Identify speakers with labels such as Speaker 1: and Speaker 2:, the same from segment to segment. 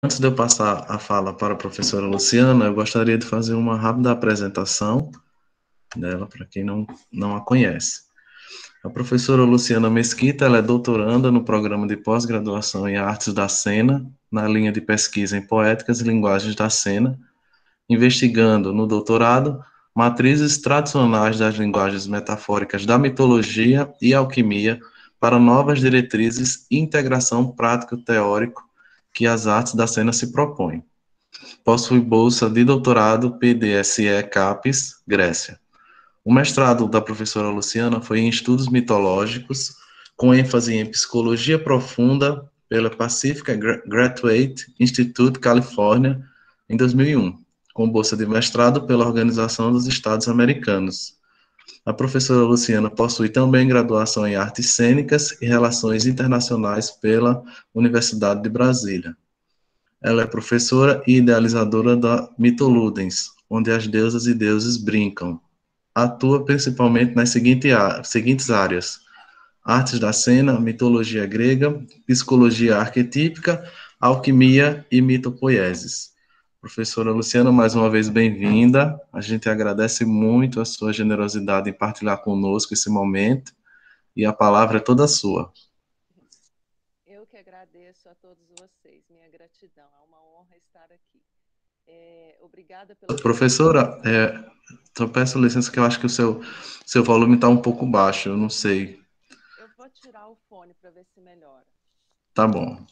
Speaker 1: Antes de eu passar a fala para a professora Luciana, eu gostaria de fazer uma rápida apresentação dela para quem não a conhece. A professora Luciana Mesquita, ela é doutoranda no programa de pós-graduação em Artes da Cena, na linha de pesquisa em Poéticas e Linguagens da Cena, investigando no doutorado matrizes tradicionais das linguagens metafóricas da mitologia e alquimia para novas diretrizes e integração prático-teórico que as artes da cena se propõem. Possui bolsa de doutorado PDSE CAPES, Grécia. O mestrado da professora Luciana foi em estudos mitológicos, com ênfase em psicologia profunda pela Pacific Graduate Institute, Califórnia, em 2001, com bolsa de mestrado pela Organização dos Estados Americanos. A professora Luciana possui também graduação em artes cênicas e relações internacionais pela Universidade de Brasília. Ela é professora e idealizadora da Mitoludens, onde as deusas e deuses brincam. Atua principalmente nas seguintes áreas: artes da cena, mitologia grega, psicologia arquetípica, alquimia e mitopoieses. Professora Luciana, mais uma vez bem-vinda. A gente agradece muito a sua generosidade em partilhar conosco esse momento e a palavra é toda sua.
Speaker 2: Eu que agradeço a todos vocês, minha gratidão, é uma honra estar aqui. Obrigada pelo convite.
Speaker 1: Professora, só peço licença que eu acho que seu volume está um pouco baixo, eu não sei.
Speaker 2: Eu vou tirar o fone para ver se melhora.
Speaker 1: Tá bom.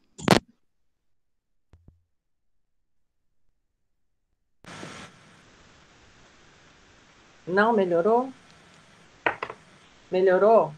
Speaker 2: Não melhorou? Melhorou?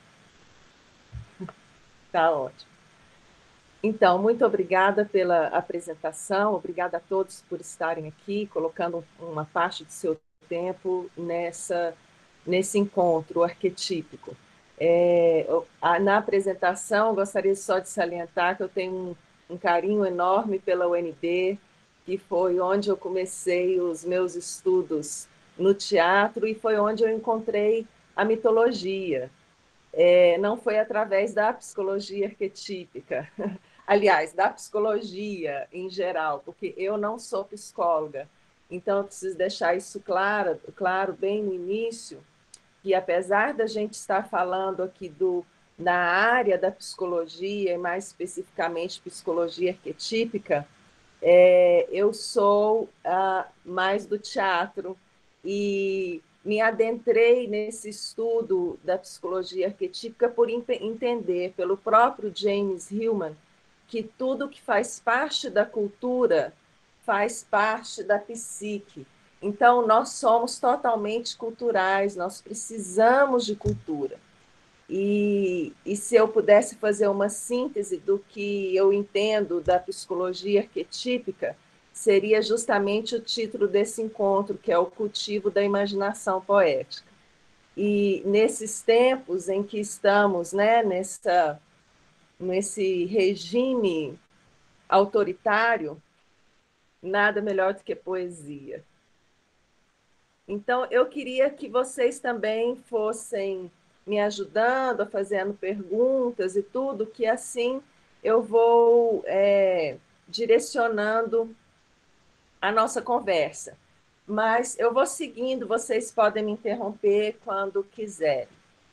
Speaker 2: Tá ótimo. Então, muito obrigada pela apresentação, obrigada a todos por estarem aqui, colocando uma parte do seu tempo nesse encontro arquetípico. Na apresentação, gostaria só de salientar que eu tenho um carinho enorme pela UNB, que foi onde eu comecei os meus estudos no teatro e foi onde eu encontrei a mitologia. Não foi através da psicologia arquetípica, aliás, da psicologia em geral, porque eu não sou psicóloga. Então, eu preciso deixar isso claro bem no início, que apesar da gente estar falando aqui na área da psicologia, e mais especificamente psicologia arquetípica, eu sou mais do teatro e me adentrei nesse estudo da psicologia arquetípica por entender, pelo próprio James Hillman, que tudo que faz parte da cultura faz parte da psique. Então, nós somos totalmente culturais, nós precisamos de cultura. E se eu pudesse fazer uma síntese do que eu entendo da psicologia arquetípica, seria justamente o título desse encontro, que é o cultivo da imaginação poética. E nesses tempos em que estamos, né, nesse regime autoritário, nada melhor do que poesia. Então, eu queria que vocês também fossem me ajudando, fazendo perguntas e tudo, que assim eu vou direcionando a nossa conversa. Mas eu vou seguindo, vocês podem me interromper quando quiserem.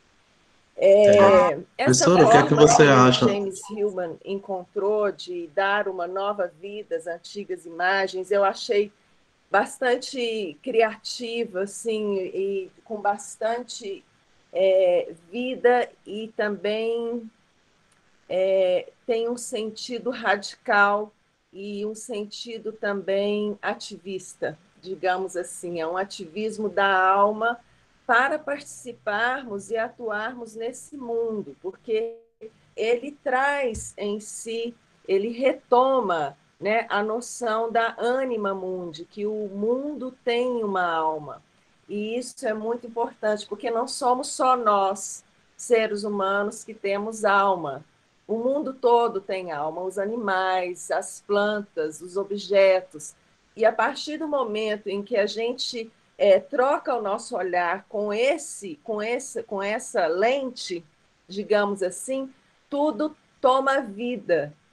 Speaker 2: Essa
Speaker 1: Professora, o que é que
Speaker 2: forma
Speaker 1: você
Speaker 2: que o
Speaker 1: acha?
Speaker 2: James Hillman encontrou de dar uma nova vida às antigas imagens, eu achei bastante criativa, assim, e com bastante vida e também tem um sentido radical e um sentido também ativista, digamos assim, é um ativismo da alma para participarmos e atuarmos nesse mundo, porque ele traz em si, ele retoma, né, a noção da anima mundi, que o mundo tem uma alma. E isso é muito importante, porque não somos só nós, seres humanos, que temos alma. O mundo todo tem alma, os animais, as plantas, os objetos. E a partir do momento em que a gente troca o nosso olhar com essa lente, digamos assim, tudo toma vida.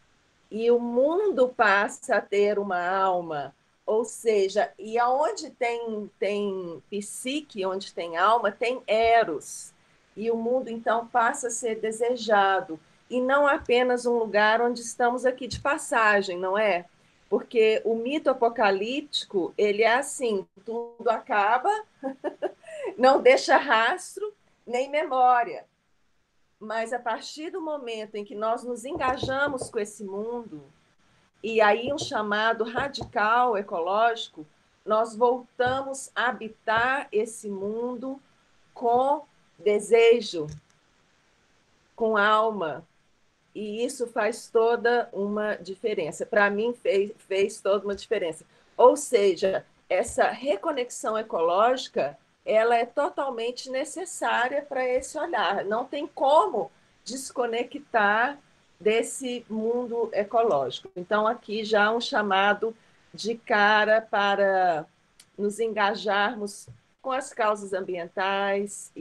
Speaker 2: e o mundo passa a ter uma alma. Ou seja, e aonde tem psique, onde tem alma, tem eros. E o mundo, então, passa a ser desejado. E não apenas um lugar onde estamos aqui de passagem, não é? Porque o mito apocalíptico, ele é assim, tudo acaba, não deixa rastro nem memória. Mas a partir do momento em que nós nos engajamos com esse mundo, e aí um chamado radical ecológico, nós voltamos a habitar esse mundo com desejo, com alma, e isso faz toda uma diferença. Para mim, fez toda uma diferença. Ou seja, essa reconexão ecológica, ela é totalmente necessária para esse olhar. Não tem como desconectar desse mundo ecológico. Então, aqui já um chamado de cara para nos engajarmos com as causas ambientais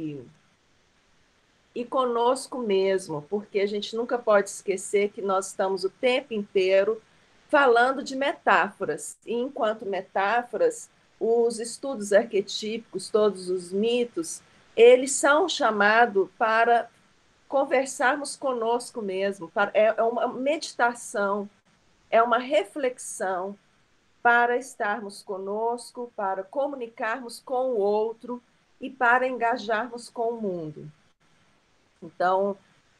Speaker 2: e conosco mesmo, porque a gente nunca pode esquecer que nós estamos o tempo inteiro falando de metáforas. E enquanto metáforas, os estudos arquetípicos, todos os mitos, eles são chamados para conversarmos conosco mesmo. É uma meditação, é uma reflexão para estarmos conosco, para comunicarmos com o outro e para engajarmos com o mundo. Então,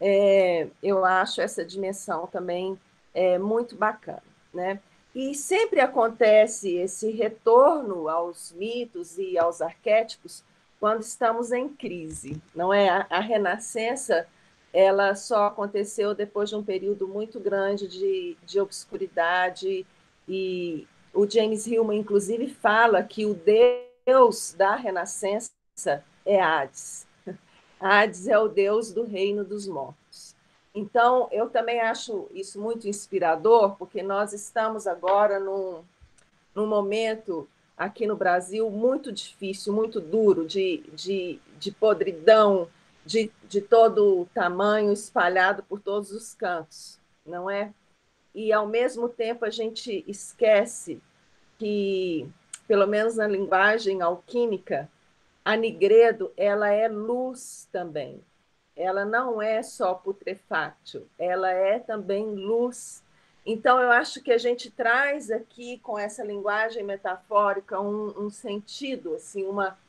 Speaker 2: eu acho essa dimensão também muito bacana, né? E sempre acontece esse retorno aos mitos e aos arquétipos quando estamos em crise, não é? A renascença, ela só aconteceu depois de um período muito grande de obscuridade, e o James Hillman, inclusive, fala que o Deus da renascença é Hades. Hades é o deus do reino dos mortos. Então, eu também acho isso muito inspirador, porque nós estamos agora num momento aqui no Brasil muito difícil, muito duro, de podridão, de todo tamanho, espalhado por todos os cantos, não é? E, ao mesmo tempo, a gente esquece que, pelo menos na linguagem alquímica, a Nigredo, ela é luz também. Ela não é só putrefáctil, ela é também luz. Então, eu acho que a gente traz aqui, com essa linguagem metafórica, um sentido, assim,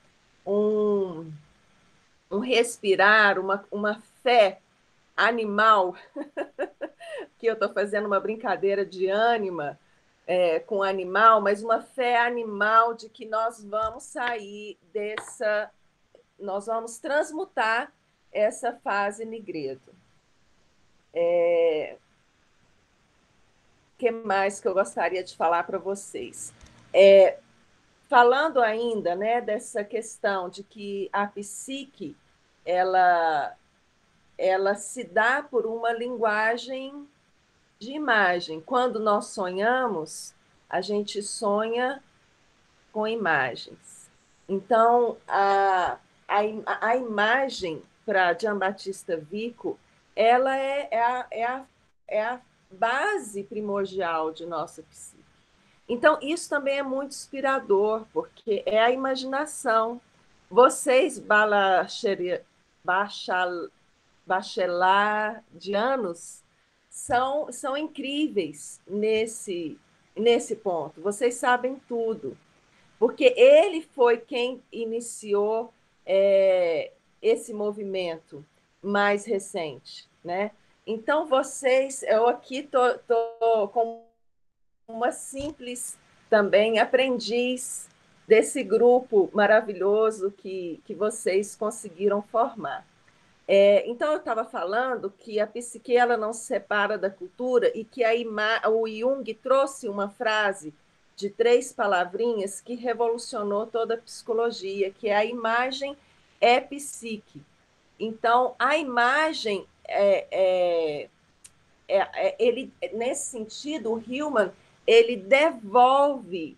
Speaker 2: um, um respirar, uma fé animal, que eu estou fazendo uma brincadeira de ânima com animal, mas uma fé animal de que nós vamos sair nós vamos transmutar essa fase nigredo. Que mais que eu gostaria de falar para vocês? Falando ainda, né, dessa questão de que a psique ela se dá por uma linguagem de imagem. Quando nós sonhamos, a gente sonha com imagens. Então, a imagem para Giambattista Vico, ela é a base primordial de nossa psique. Então, isso também é muito inspirador, porque é a imaginação. Vocês, bacheladianos, são incríveis nesse ponto. Vocês sabem tudo, porque ele foi quem iniciou esse movimento mais recente, né? Então, eu aqui estou com uma simples também aprendiz desse grupo maravilhoso que vocês conseguiram formar. Então, eu estava falando que a psique ela não se separa da cultura e que o Jung trouxe uma frase de 3 palavrinhas que revolucionou toda a psicologia, que é a imagem é psique. Então, a imagem, ele, nesse sentido, o Hillman, ele devolve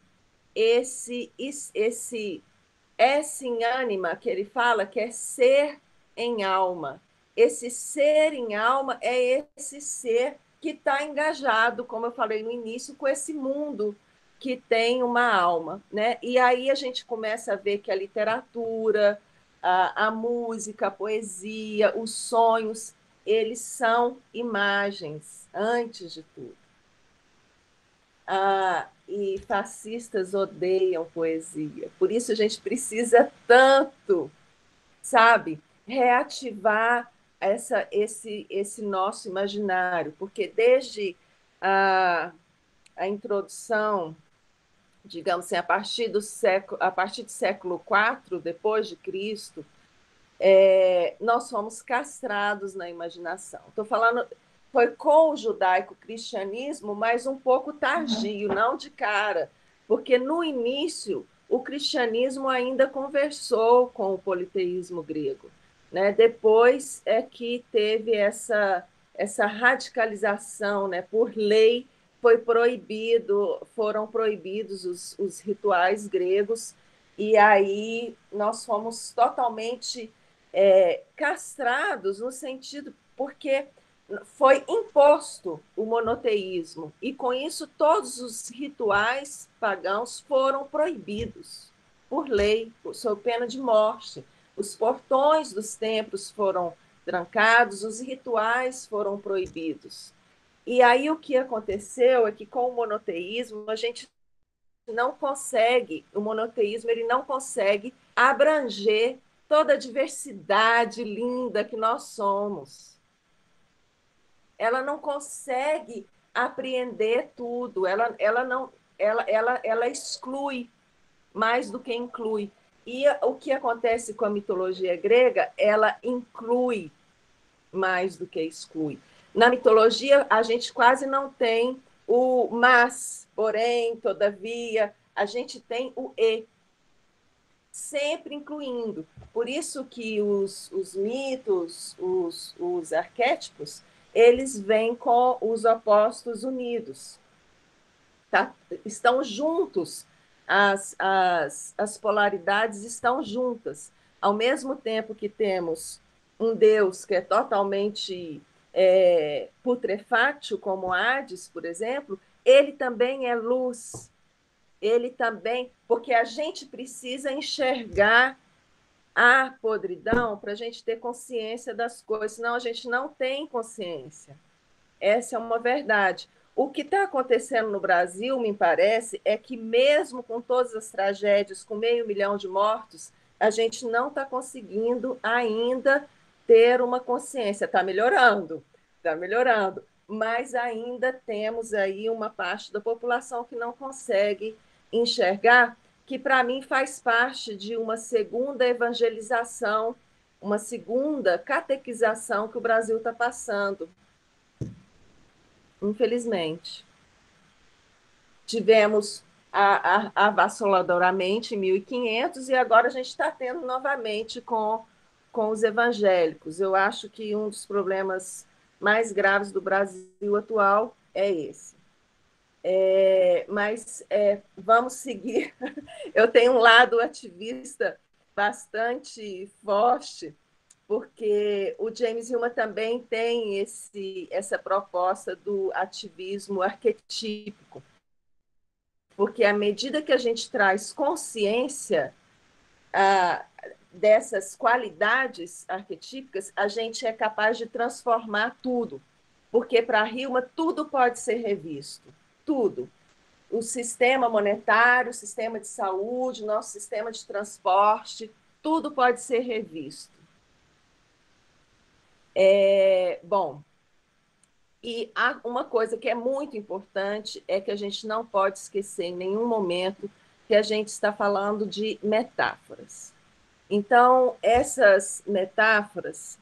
Speaker 2: esse em ânima que ele fala, que é ser em alma. Esse ser em alma é esse ser que está engajado, como eu falei no início, com esse mundo que tem uma alma, né? E aí a gente começa a ver que a literatura, a música, a poesia, os sonhos, eles são imagens, antes de tudo. E fascistas odeiam poesia. Por isso a gente precisa tanto, sabe, reativar esse nosso imaginário, porque desde a introdução, digamos assim, a partir do século IV depois de Cristo, nós fomos castrados na imaginação. Estou falando, foi com o judaico-cristianismo, mas um pouco tardio, não de cara, porque no início o cristianismo ainda conversou com o politeísmo grego, né? Depois é que teve essa radicalização, né? Por lei foram proibidos os rituais gregos, e aí nós fomos totalmente castrados no sentido porque foi imposto o monoteísmo e com isso todos os rituais pagãos foram proibidos por lei, sob pena de morte. Os portões dos templos foram trancados, os rituais foram proibidos. E aí o que aconteceu é que com o monoteísmo a gente não consegue, o monoteísmo ele não consegue abranger toda a diversidade linda que nós somos. Ela não consegue apreender tudo, ela exclui mais do que inclui. E o que acontece com a mitologia grega, ela inclui mais do que exclui. Na mitologia, a gente quase não tem o mas, porém, todavia, a gente tem o e, sempre incluindo. Por isso que os mitos, os arquétipos, eles vêm com os opostos unidos. Tá? Estão juntos, as polaridades estão juntas. Ao mesmo tempo que temos um Deus que é totalmente putrefátil, como Hades, por exemplo, ele também é luz, ele também, porque a gente precisa enxergar a podridão para a gente ter consciência das coisas, senão a gente não tem consciência. Essa é uma verdade. O que está acontecendo no Brasil, me parece, é que mesmo com todas as tragédias, com 500 mil de mortos, a gente não está conseguindo ainda ter uma consciência. Está melhorando, mas ainda temos aí uma parte da população que não consegue enxergar, que para mim faz parte de uma segunda evangelização, uma segunda catequização que o Brasil está passando. Infelizmente. Tivemos avassaladoramente em 1500 e agora a gente está tendo novamente com os evangélicos. Eu acho que um dos problemas mais graves do Brasil atual é esse. Mas vamos seguir. Eu tenho um lado ativista bastante forte, porque o James Hillman também tem essa proposta do ativismo arquetípico, porque à medida que a gente traz consciência dessas qualidades arquetípicas, a gente é capaz de transformar tudo, porque para Hillman tudo pode ser revisto, tudo. O sistema monetário, o sistema de saúde, nosso sistema de transporte, tudo pode ser revisto. Bom, e uma coisa que é muito importante é que a gente não pode esquecer em nenhum momento que a gente está falando de metáforas. Então, essas metáforas,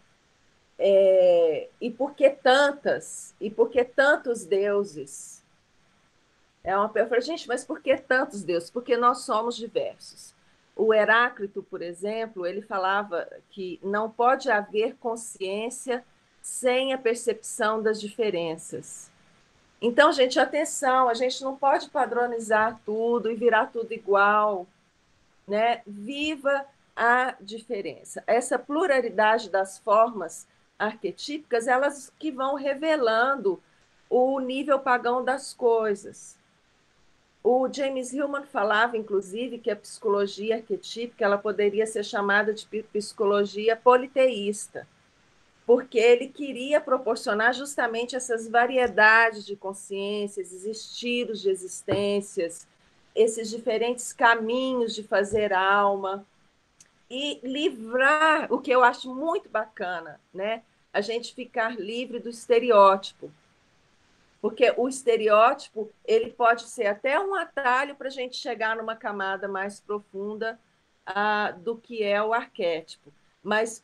Speaker 2: e por que tantas? E por que tantos deuses? Eu falei, gente, mas por que tantos deuses? Porque nós somos diversos. O Heráclito, por exemplo, ele falava que não pode haver consciência sem a percepção das diferenças. Então, gente, atenção, a gente não pode padronizar tudo e virar tudo igual, né? Viva a diferença. Essa pluralidade das formas arquetípicas, elas que vão revelando o nível pagão das coisas. O James Hillman falava, inclusive, que a psicologia arquetípica ela poderia ser chamada de psicologia politeísta, porque ele queria proporcionar justamente essas variedades de consciências, esses estilos de existências, esses diferentes caminhos de fazer alma, e livrar, o que eu acho muito bacana, né? A gente ficar livre do estereótipo, porque o estereótipo ele pode ser até um atalho para a gente chegar numa camada mais profunda do que é o arquétipo. Mas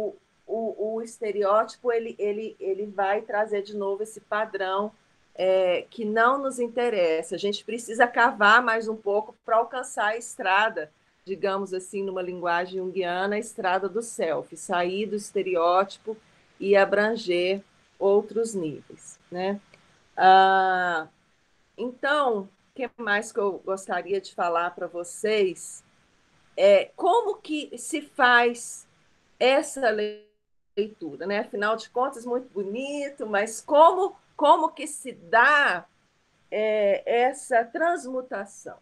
Speaker 2: o estereótipo ele vai trazer de novo esse padrão que não nos interessa. A gente precisa cavar mais um pouco para alcançar a estrada, digamos assim, numa linguagem junguiana, a estrada do self, sair do estereótipo e abranger outros níveis, né? Ah, então, o que mais que eu gostaria de falar para vocês é como que se faz essa leitura, né? Afinal de contas, muito bonito, mas como que se dá essa transmutação?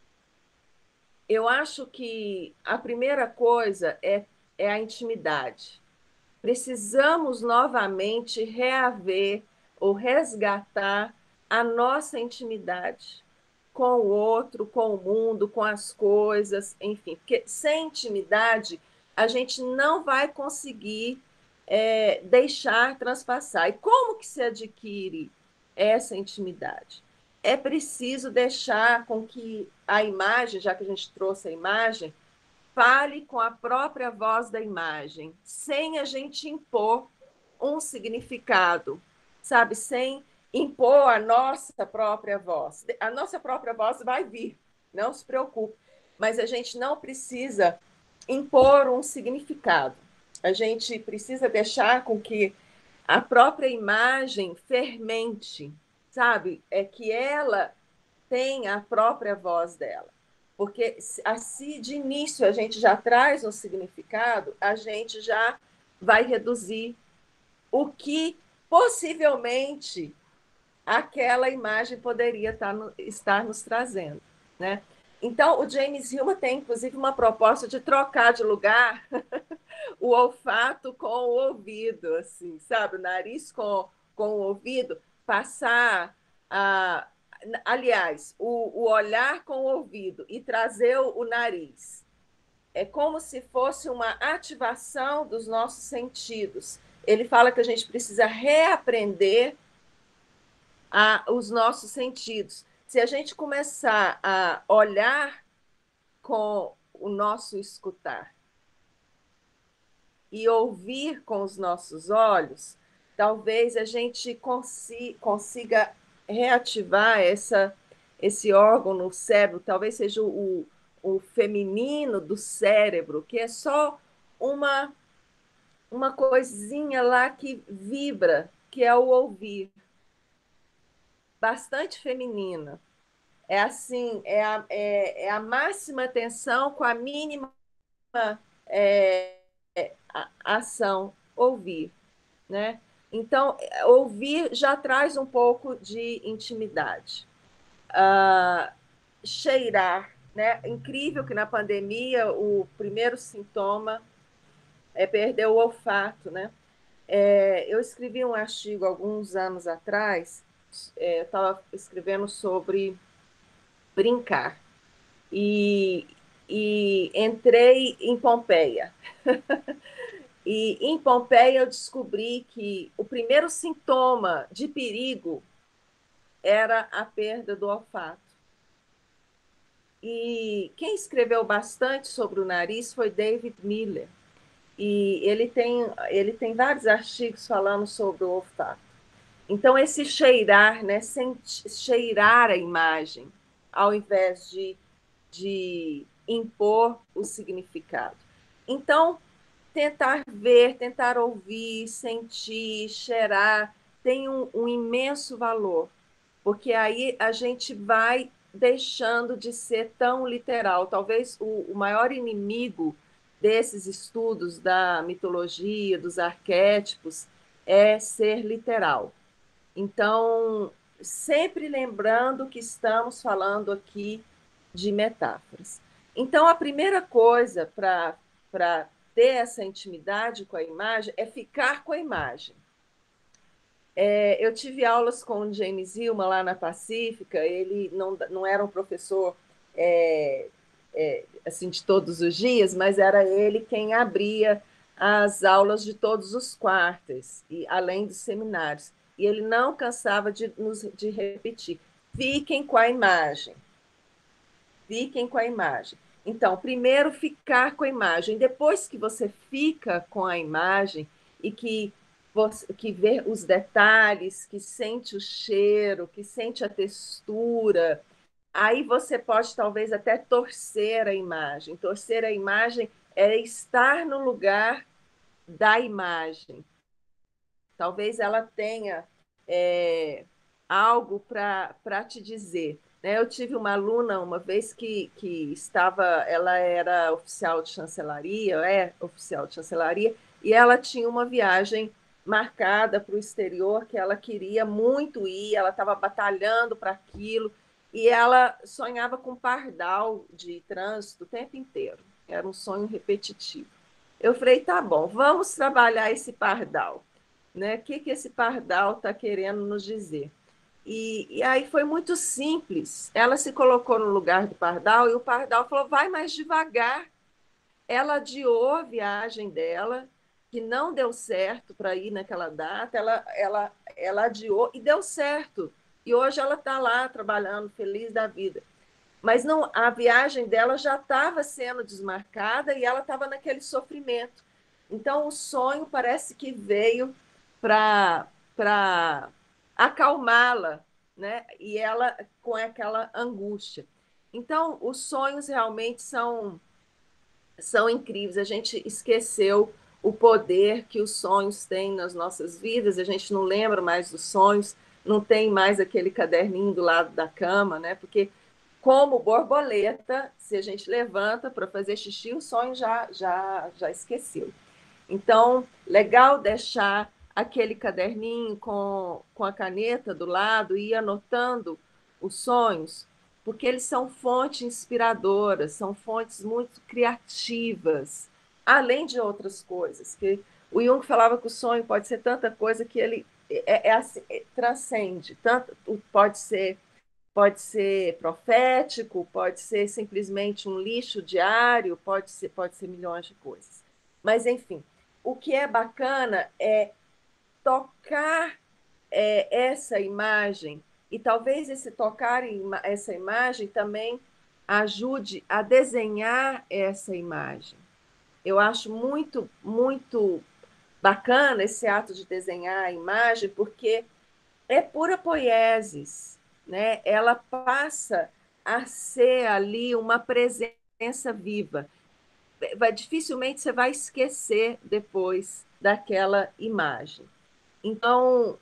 Speaker 2: Eu acho que a primeira coisa é a intimidade. Precisamos novamente reaver ou resgatar a nossa intimidade com o outro, com o mundo, com as coisas, enfim, porque sem intimidade a gente não vai conseguir deixar transpassar. E como que se adquire essa intimidade? É preciso deixar com que a imagem, já que a gente trouxe a imagem, fale com a própria voz da imagem, sem a gente impor um significado, sabe? Sem impor a nossa própria voz. A nossa própria voz vai vir, não se preocupe. Mas a gente não precisa impor um significado. A gente precisa deixar com que a própria imagem fermente, sabe? É que ela tem a própria voz dela. Porque se de início a gente já traz um significado, a gente já vai reduzir o que possivelmente aquela imagem poderia estar nos trazendo, né? Então, o James Hillman tem, inclusive, uma proposta de trocar de lugar o olfato com o ouvido, assim, sabe? O nariz com o ouvido, passar a. Aliás, o olhar com o ouvido e trazer o nariz. É como se fosse uma ativação dos nossos sentidos. Ele fala que a gente precisa reaprender os nossos sentidos. Se a gente começar a olhar com o nosso escutar e ouvir com os nossos olhos, talvez a gente consiga reativar esse órgão no cérebro, talvez seja o feminino do cérebro, que é só uma coisinha lá que vibra, que é o ouvir, bastante feminina. É assim, é a máxima atenção com a mínima é, ação, ouvir, né? Então, ouvir já traz um pouco de intimidade. Cheirar, né? Incrível que na pandemia o primeiro sintoma é perder o olfato, né? Eu escrevi um artigo alguns anos atrás, eu estava escrevendo sobre brincar e, e entrei em Pompeia. E em Pompeia eu descobri que o primeiro sintoma de perigo era a perda do olfato. E quem escreveu bastante sobre o nariz foi David Miller. E ele tem vários artigos falando sobre o olfato. Então, esse cheirar, né, cheirar a imagem, ao invés de impor o significado. Então, tentar ver, tentar ouvir, sentir, cheirar, tem um imenso valor, porque aí a gente vai deixando de ser tão literal. Talvez o maior inimigo desses estudos da mitologia, dos arquétipos, é ser literal. Então, sempre lembrando que estamos falando aqui de metáforas. Então, a primeira coisa para ter essa intimidade com a imagem é ficar com a imagem. Eu tive aulas com o James Hillman lá na Pacífica, ele não era um professor assim de todos os dias, mas era ele quem abria as aulas de todos os quartos, e além dos seminários. E ele não cansava de repetir: fiquem com a imagem, fiquem com a imagem. Então, primeiro ficar com a imagem. Depois que você fica com a imagem e que vê os detalhes, que sente o cheiro, que sente a textura, aí você pode talvez até torcer a imagem. Torcer a imagem é estar no lugar da imagem. Talvez ela tenha algo para te dizer. Né? Eu tive uma aluna uma vez que ela era oficial de chancelaria, oficial de chancelaria, e ela tinha uma viagem marcada para o exterior que ela queria muito ir, ela estava batalhando para aquilo, e ela sonhava com pardal de trânsito o tempo inteiro. Era um sonho repetitivo. Eu falei, tá bom, vamos trabalhar esse pardal. Né? O que esse pardal está querendo nos dizer? E aí foi muito simples. Ela se colocou no lugar do pardal e o pardal falou: vai mais devagar. Ela adiou a viagem dela, que não deu certo para ir naquela data, ela adiou e deu certo. E hoje ela está lá trabalhando, feliz da vida. Mas não, a viagem dela já estava sendo desmarcada e ela estava naquele sofrimento. Então, o sonho parece que veio para acalmá-la, né? E ela com aquela angústia. Então, os sonhos realmente são incríveis. A gente esqueceu o poder que os sonhos têm nas nossas vidas, a gente não lembra mais dos sonhos, não tem mais aquele caderninho do lado da cama, né? Porque, como borboleta, se a gente levanta para fazer xixi, o sonho já esqueceu. Então, legal deixar aquele caderninho com a caneta do lado e ir anotando os sonhos, porque eles são fontes inspiradoras, são fontes muito criativas, além de outras coisas. Que o Jung falava que o sonho pode ser tanta coisa que ele assim, transcende, tanto pode ser profético, pode ser simplesmente um lixo diário, pode ser milhões de coisas. Mas, enfim, o que é bacana é tocar essa imagem, e talvez esse tocar essa imagem também ajude a desenhar essa imagem. Eu acho muito, muito bacana esse ato de desenhar a imagem, porque é pura poiesis, né? Ela passa a ser ali uma presença viva. Dificilmente você vai esquecer depois daquela imagem. Então,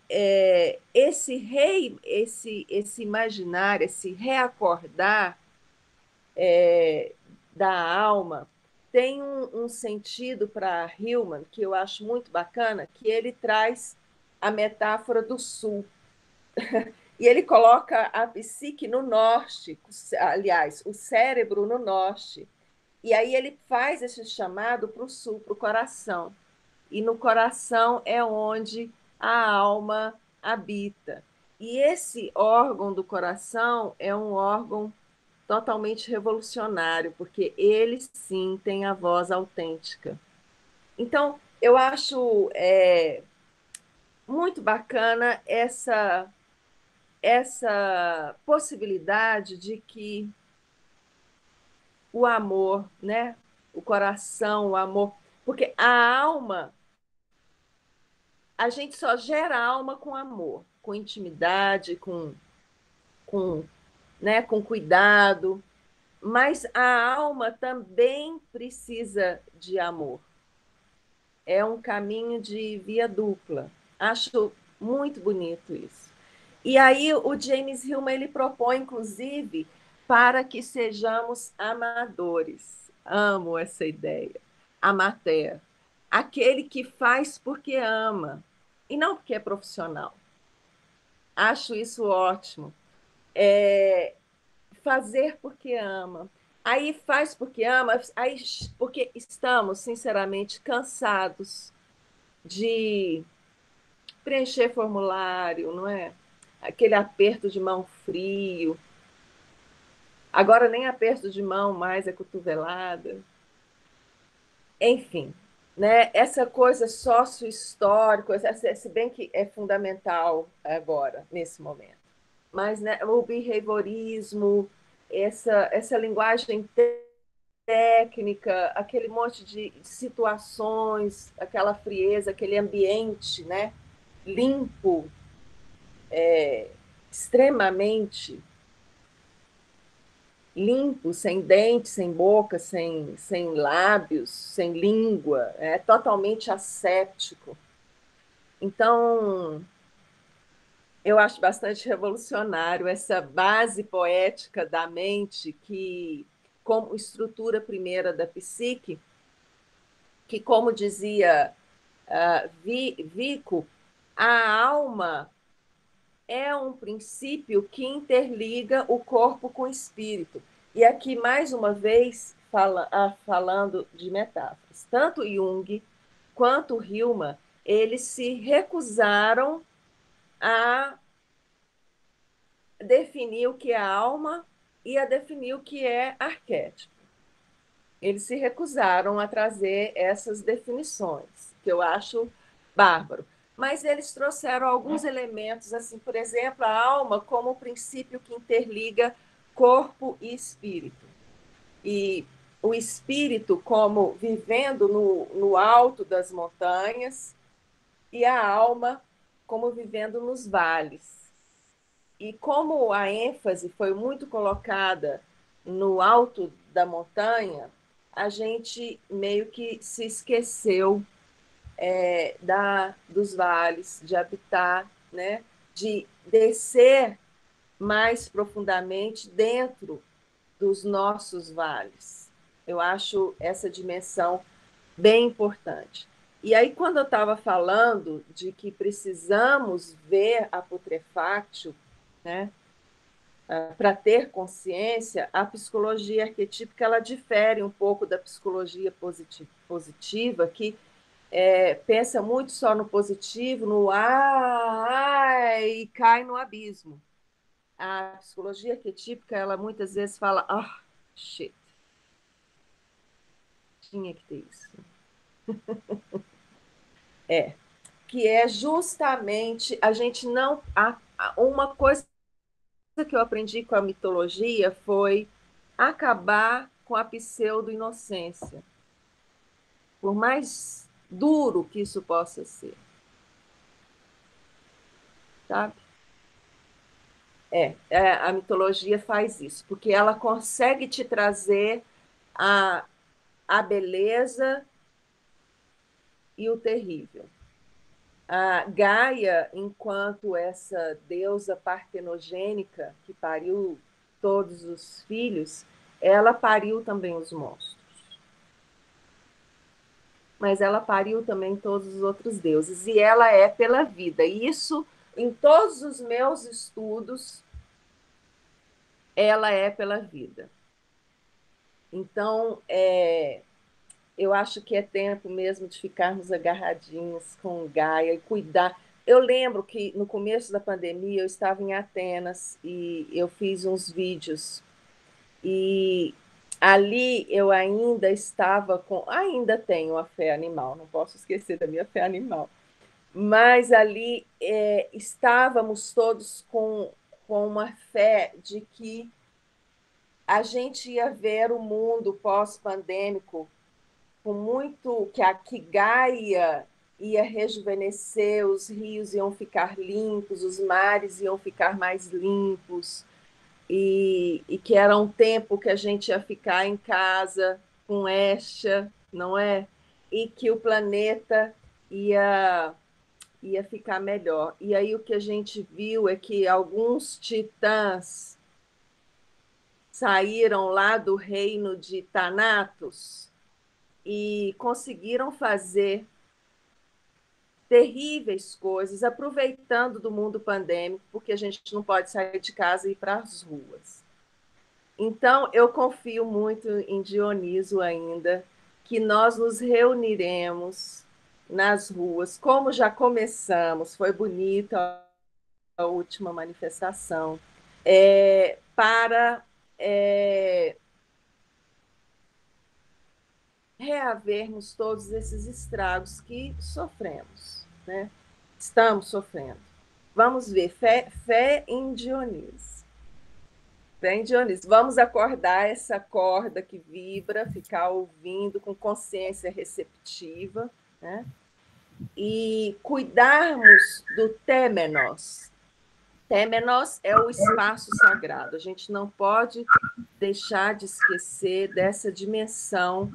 Speaker 2: esse imaginar, esse reacordar da alma, tem um sentido para Hillman que eu acho muito bacana, que ele traz a metáfora do sul. E ele coloca a psique no norte, aliás, o cérebro no norte. E aí ele faz esse chamado para o sul, para o coração. E no coração é onde a alma habita. E esse órgão do coração é um órgão totalmente revolucionário, porque ele sim tem a voz autêntica. Então, eu acho muito bacana essa possibilidade de que o amor, né? O coração, o amor, porque a alma, a gente só gera alma com amor, com intimidade, com, com cuidado, mas a alma também precisa de amor. É um caminho de via dupla. Acho muito bonito isso. E aí o James Hillman ele propõe, inclusive, para que sejamos amadores. Amo essa ideia. Amateur. Aquele que faz porque ama e não porque é profissional. Acho isso ótimo. Fazer porque ama. Aí faz porque ama, aí porque estamos, sinceramente, cansados de preencher formulário, não é? Aquele aperto de mão frio. Agora nem aperto de mão mais, é cotovelada. Enfim, né? Essa coisa sócio-histórica, se bem que é fundamental agora, nesse momento. Mas, né, o behaviorismo, essa linguagem técnica, aquele monte de situações, aquela frieza, aquele ambiente, né, limpo, extremamente limpo, sem dente, sem boca, sem lábios, sem língua, é totalmente asséptico. Então, eu acho bastante revolucionário essa base poética da mente que, como estrutura primeira da psique, que, como dizia Vico, a alma é um princípio que interliga o corpo com o espírito. E aqui, mais uma vez, falando de metáforas, tanto Jung quanto Hillman, eles se recusaram a definir o que é alma e a definir o que é arquétipo. Eles se recusaram a trazer essas definições, que eu acho bárbaro. Mas eles trouxeram alguns elementos, assim, por exemplo, a alma como o princípio que interliga corpo e espírito. E o espírito como vivendo no alto das montanhas e a alma como vivendo nos vales. E como a ênfase foi muito colocada no alto da montanha, a gente meio que se esqueceu dos vales, de habitar, né? De descer mais profundamente dentro dos nossos vales. Eu acho essa dimensão bem importante. E aí, quando eu estava falando de que precisamos ver a putrefactio, né, para ter consciência, a psicologia arquetípica ela difere um pouco da psicologia positiva, que pensa muito só no positivo, no e cai no abismo. A psicologia arquetípica, ela muitas vezes fala, shit, tinha que ter isso. Que é justamente a gente não. Uma coisa que eu aprendi com a mitologia foi acabar com a pseudo-inocência. Por mais duro que isso possa ser. Sabe? A mitologia faz isso, porque ela consegue te trazer a beleza e o terrível. A Gaia, enquanto essa deusa partenogênica que pariu todos os filhos, ela pariu também os monstros. Mas ela pariu também todos os outros deuses. E ela é pela vida. E isso, em todos os meus estudos, ela é pela vida. Então, eu acho que é tempo mesmo de ficarmos agarradinhos com Gaia e cuidar. Eu lembro que no começo da pandemia eu estava em Atenas e eu fiz uns vídeos e ali eu ainda estava com, ainda tenho a fé animal, não posso esquecer da minha fé animal, mas ali estávamos todos com uma fé de que a gente ia ver o mundo pós-pandêmico com muito que Gaia ia rejuvenescer, os rios iam ficar limpos, os mares iam ficar mais limpos, e que era um tempo que a gente ia ficar em casa com Esha, não é? E que o planeta ia ficar melhor. E aí o que a gente viu é que alguns titãs saíram lá do reino de Thanatos e conseguiram fazer terríveis coisas, aproveitando do mundo pandêmico, porque a gente não pode sair de casa e ir para as ruas. Então, eu confio muito em Dioniso ainda, que nós nos reuniremos nas ruas, como já começamos, foi bonita a última manifestação, para reavermos todos esses estragos que sofremos, né? Estamos sofrendo. Vamos ver, fé em Dionísio. Fé em Dionísio. Vamos acordar essa corda que vibra, ficar ouvindo com consciência receptiva, né? E cuidarmos do Témenos. Témenos é o espaço sagrado. A gente não pode deixar de esquecer dessa dimensão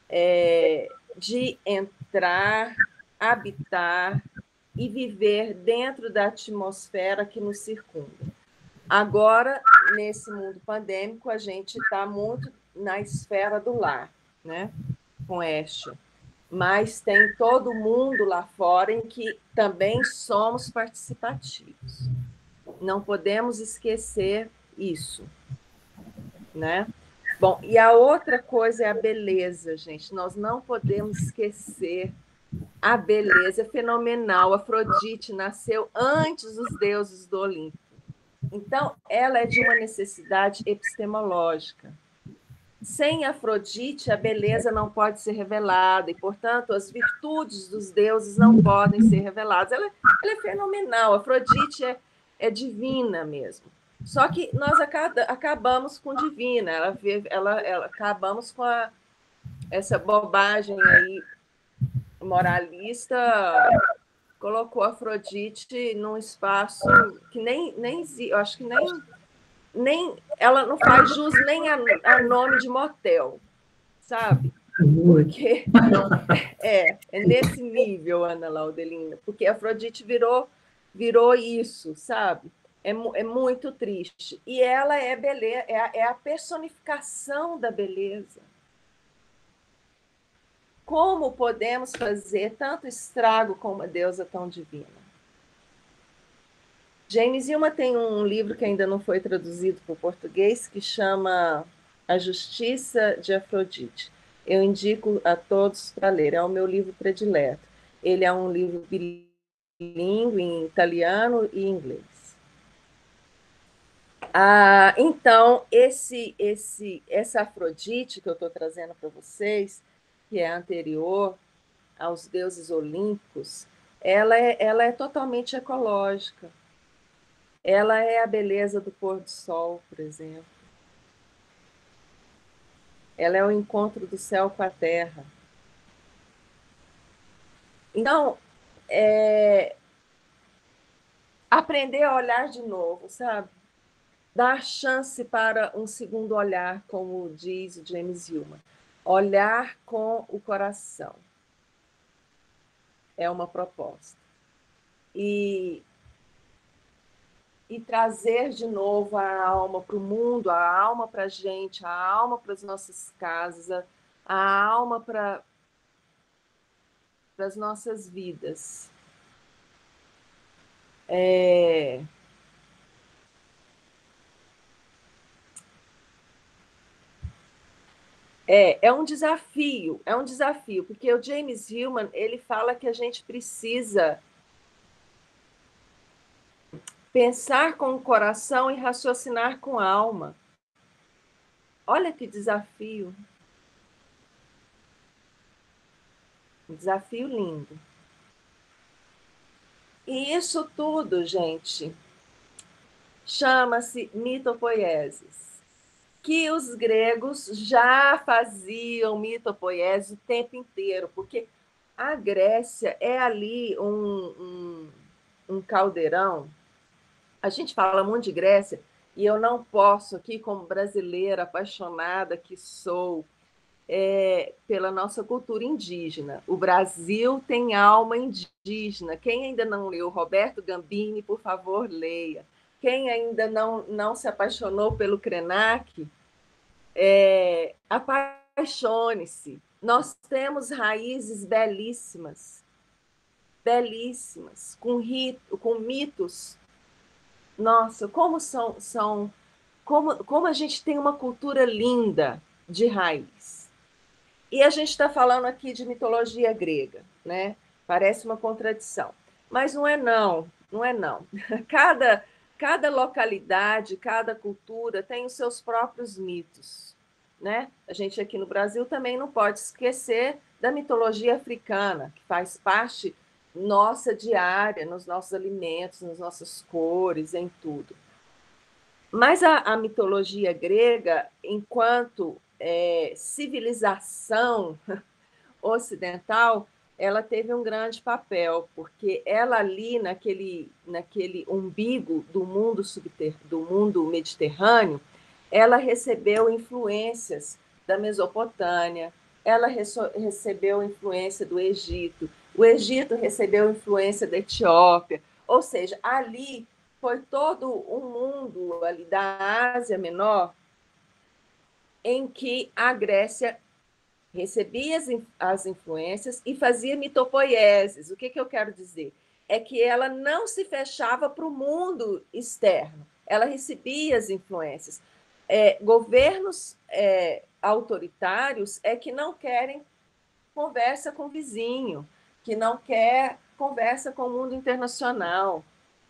Speaker 2: de entrar, habitar e viver dentro da atmosfera que nos circunda. Agora, nesse mundo pandêmico, a gente está muito na esfera do lar, né? Com Estia. Mas tem todo mundo lá fora em que também somos participativos. Não podemos esquecer isso, né? Bom, e a outra coisa é a beleza, gente. Nós não podemos esquecer a beleza fenomenal. Afrodite nasceu antes dos deuses do Olimpo. Então, ela é de uma necessidade epistemológica. Sem Afrodite, a beleza não pode ser revelada, e, portanto, as virtudes dos deuses não podem ser reveladas. Ela é fenomenal. Afrodite é divina mesmo. Só que nós acabamos com divina, acabamos com essa bobagem aí moralista, colocou Afrodite num espaço que nem eu acho que nem ela não faz jus nem a nome de motel, sabe? Porque é nesse nível, Ana Laudelina, porque Afrodite virou isso, sabe? É muito triste. E ela é beleza, é a personificação da beleza. Como podemos fazer tanto estrago com uma deusa tão divina? James Hillman tem um livro que ainda não foi traduzido para o português, que chama A Justiça de Afrodite. Eu indico a todos para ler, é o meu livro predileto. Ele é um livro bilíngue em italiano e inglês. Então, essa Afrodite que eu estou trazendo para vocês, que é anterior aos deuses olímpicos, ela é totalmente ecológica. Ela é a beleza do pôr do sol, por exemplo. Ela é o encontro do céu com a terra. Então, aprender a olhar de novo, sabe? Dar chance para um segundo olhar, como diz o James Hillman. Olhar com o coração. É uma proposta. E trazer de novo a alma para o mundo, a alma para a gente, a alma para as nossas casas, a alma para as nossas vidas. É um desafio, porque o James Hillman, ele fala que a gente precisa pensar com o coração e raciocinar com a alma. Olha que desafio. Um desafio lindo. E isso tudo, gente, chama-se mitopoiesis, que os gregos já faziam mitopoiesis o tempo inteiro, porque a Grécia é ali um caldeirão. A gente fala muito de Grécia e eu não posso aqui, como brasileira apaixonada que sou, pela nossa cultura indígena. O Brasil tem alma indígena. Quem ainda não leu Roberto Gambini, por favor, leia. Quem ainda não se apaixonou pelo Krenak, apaixone-se. Nós temos raízes belíssimas belíssimas, com mitos. Nossa, como a gente tem uma cultura linda de raiz. E a gente está falando aqui de mitologia grega, né? Parece uma contradição. Mas não é não, não é não. Cada localidade, cada cultura tem os seus próprios mitos, né? A gente aqui no Brasil também não pode esquecer da mitologia africana, que faz parte nossa diária, nos nossos alimentos, nas nossas cores, em tudo. Mas a mitologia grega, enquanto civilização ocidental, ela teve um grande papel, porque ela ali, naquele umbigo do mundo mediterrâneo, ela recebeu influências da Mesopotâmia, ela recebeu influência do Egito, o Egito recebeu influência da Etiópia, ou seja, ali foi todo um mundo ali da Ásia Menor em que a Grécia recebia as influências e fazia mitopoieses. O que eu quero dizer? É que ela não se fechava para o mundo externo, ela recebia as influências. Governos autoritários é que não querem conversa com o vizinho, que não quer conversa com o mundo internacional.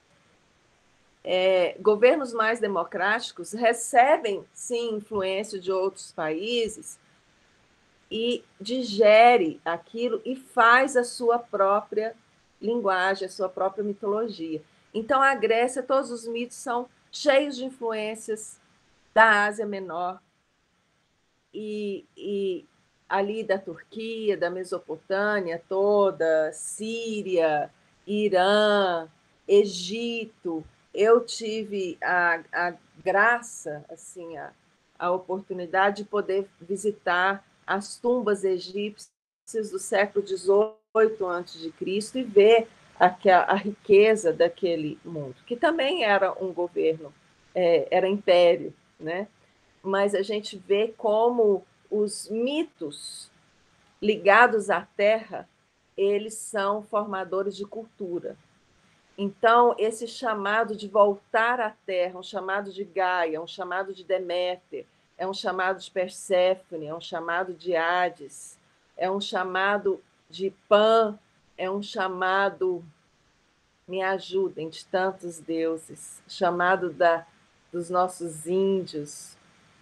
Speaker 2: Governos mais democráticos recebem, sim, influência de outros países e digere aquilo e faz a sua própria linguagem, a sua própria mitologia. Então, a Grécia, todos os mitos são cheios de influências da Ásia Menor e ali da Turquia, da Mesopotâmia toda, Síria, Irã, Egito. Eu tive a graça, assim, a oportunidade de poder visitar as tumbas egípcias do século XVIII a.C. e ver a riqueza daquele mundo, que também era um governo, era império, né? Mas a gente vê como os mitos ligados à terra, eles são formadores de cultura. Então, esse chamado de voltar à terra, um chamado de Gaia, um chamado de Deméter, é um chamado de Perséfone, é um chamado de Hades, é um chamado de Pan, é um chamado, me ajudem, de tantos deuses, chamado dos nossos índios,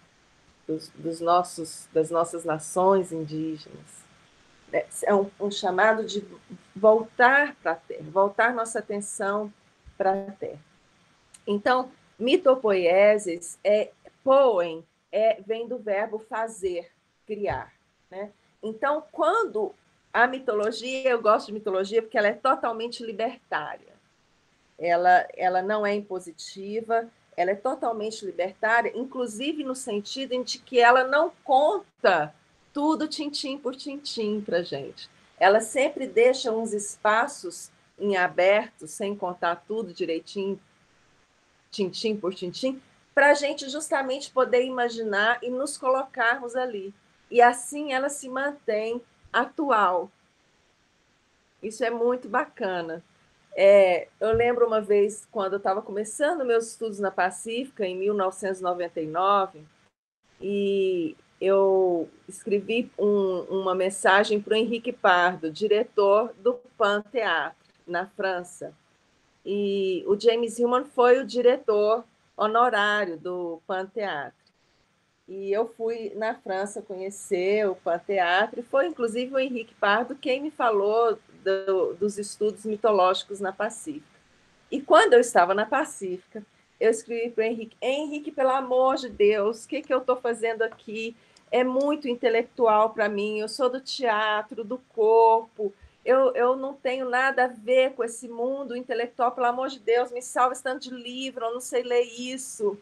Speaker 2: das nossas nações indígenas. É um chamado de voltar para a terra, voltar nossa atenção para a terra. Então, mitopoieses, poem, vem do verbo fazer, criar. Né? Então, quando a mitologia, eu gosto de mitologia porque ela é totalmente libertária. Ela não é impositiva, ela é totalmente libertária, inclusive no sentido de que ela não conta tudo tintim por tintim para a gente. Ela sempre deixa uns espaços em aberto, sem contar tudo direitinho, tintim por tintim, para a gente justamente poder imaginar e nos colocarmos ali. E assim ela se mantém atual. Isso é muito bacana. Eu lembro uma vez, quando eu estava começando meus estudos na Pacífica, em 1999, e eu escrevi uma mensagem para o Henrique Pardo, diretor do Pan Teatro, na França. E o James Hillman foi o diretor honorário do Pan Teatro. E eu fui na França conhecer o Pan Teatro, e foi inclusive o Henrique Pardo quem me falou dos estudos mitológicos na Pacífica. E quando eu estava na Pacífica, eu escrevi para o Henrique: Henrique, pelo amor de Deus, o que eu estou fazendo aqui? É muito intelectual para mim, eu sou do teatro, do corpo, eu não tenho nada a ver com esse mundo intelectual, pelo amor de Deus, me salva esse tanto de livro, eu não sei ler isso.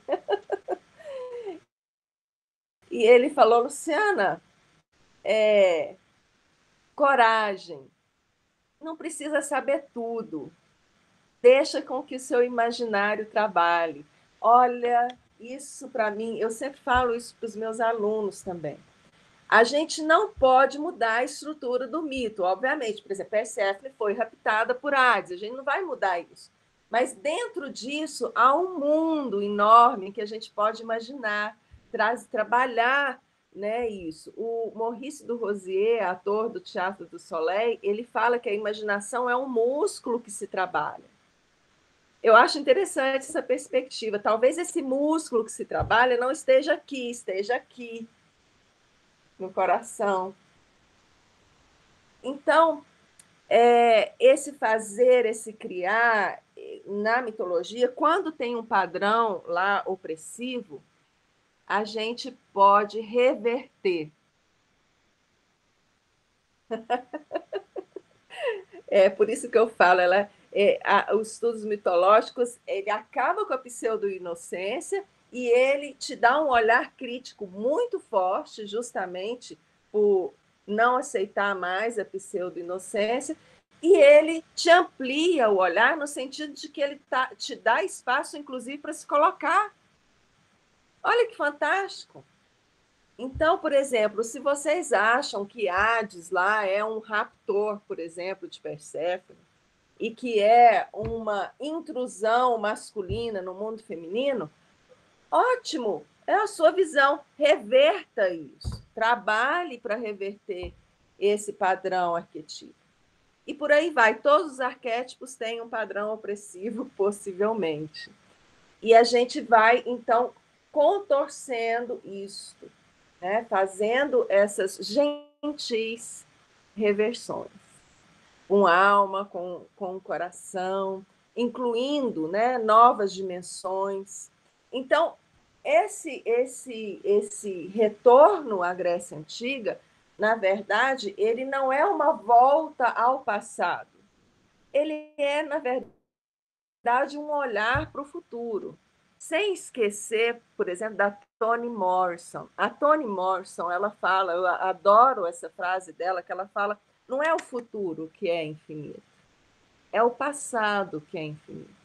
Speaker 2: E ele falou: Luciana, coragem, não precisa saber tudo, deixa com que o seu imaginário trabalhe. Olha, isso para mim, eu sempre falo isso para os meus alunos também. A gente não pode mudar a estrutura do mito, obviamente. Por exemplo, Perséfone foi raptada por Hades, a gente não vai mudar isso. Mas dentro disso há um mundo enorme que a gente pode imaginar, trabalhar, né, isso. O Maurice Durozier, ator do Teatro do Soleil, ele fala que a imaginação é um músculo que se trabalha. Eu acho interessante essa perspectiva. Talvez esse músculo que se trabalha não esteja aqui, no coração. Então, esse fazer, esse criar, na mitologia, quando tem um padrão lá opressivo, a gente pode reverter. É por isso que eu falo, os estudos mitológicos, ele acaba com a pseudo-inocência e ele te dá um olhar crítico muito forte, justamente por não aceitar mais a pseudo-inocência, e ele te amplia o olhar no sentido de que ele te dá espaço, inclusive, para se colocar. Olha que fantástico! Então, por exemplo, se vocês acham que Hades lá é um raptor, por exemplo, de Perséfone, e que é uma intrusão masculina no mundo feminino, ótimo, é a sua visão, reverta isso, trabalhe para reverter esse padrão arquetípico. E por aí vai, todos os arquétipos têm um padrão opressivo, possivelmente. E a gente vai, então, contorcendo isto, né? Fazendo essas gentis reversões, com alma, com coração, incluindo, né, novas dimensões. Então, esse retorno à Grécia Antiga, na verdade, ele não é uma volta ao passado. Ele é, na verdade, um olhar para o futuro. Sem esquecer, por exemplo, da Toni Morrison. A Toni Morrison, ela fala, eu adoro essa frase dela, que ela fala, não é o futuro que é infinito, é o passado que é infinito.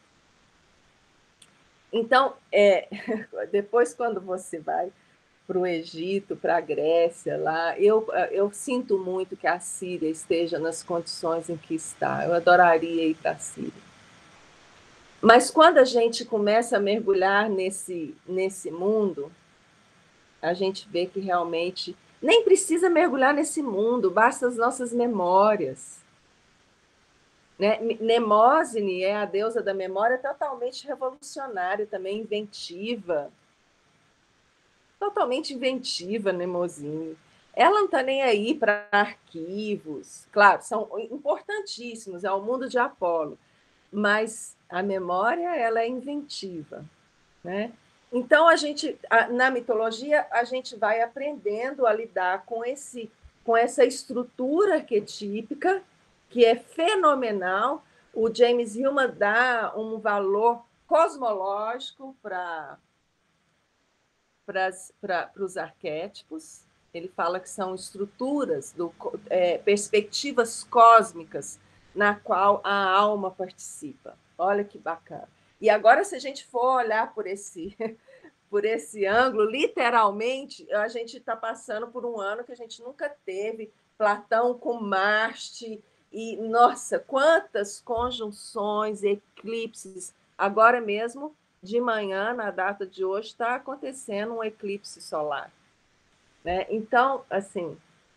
Speaker 2: Então, depois, quando você vai para o Egito, para a Grécia, lá, eu sinto muito que a Síria esteja nas condições em que está. Eu adoraria ir para a Síria. Mas quando a gente começa a mergulhar nesse mundo, a gente vê que realmente nem precisa mergulhar nesse mundo, basta as nossas memórias. Né? Mnemosine é a deusa da memória, totalmente revolucionária, também inventiva. Totalmente inventiva, Mnemosine. Ela não está nem aí para arquivos. Claro, são importantíssimos, é o mundo de Apolo. Mas a memória, ela é inventiva, né? Então, na mitologia, a gente vai aprendendo a lidar com essa estrutura arquetípica, que é fenomenal. O James Hillman dá um valor cosmológico para os arquétipos. Ele fala que são estruturas, perspectivas cósmicas na qual a alma participa. Olha que bacana. E agora, se a gente for olhar por esse ângulo, literalmente, a gente está passando por um ano que a gente nunca teve. Platão com Marte, e, nossa, quantas conjunções, eclipses. Agora mesmo, de manhã, na data de hoje, está acontecendo um eclipse solar. Né? Então, assim,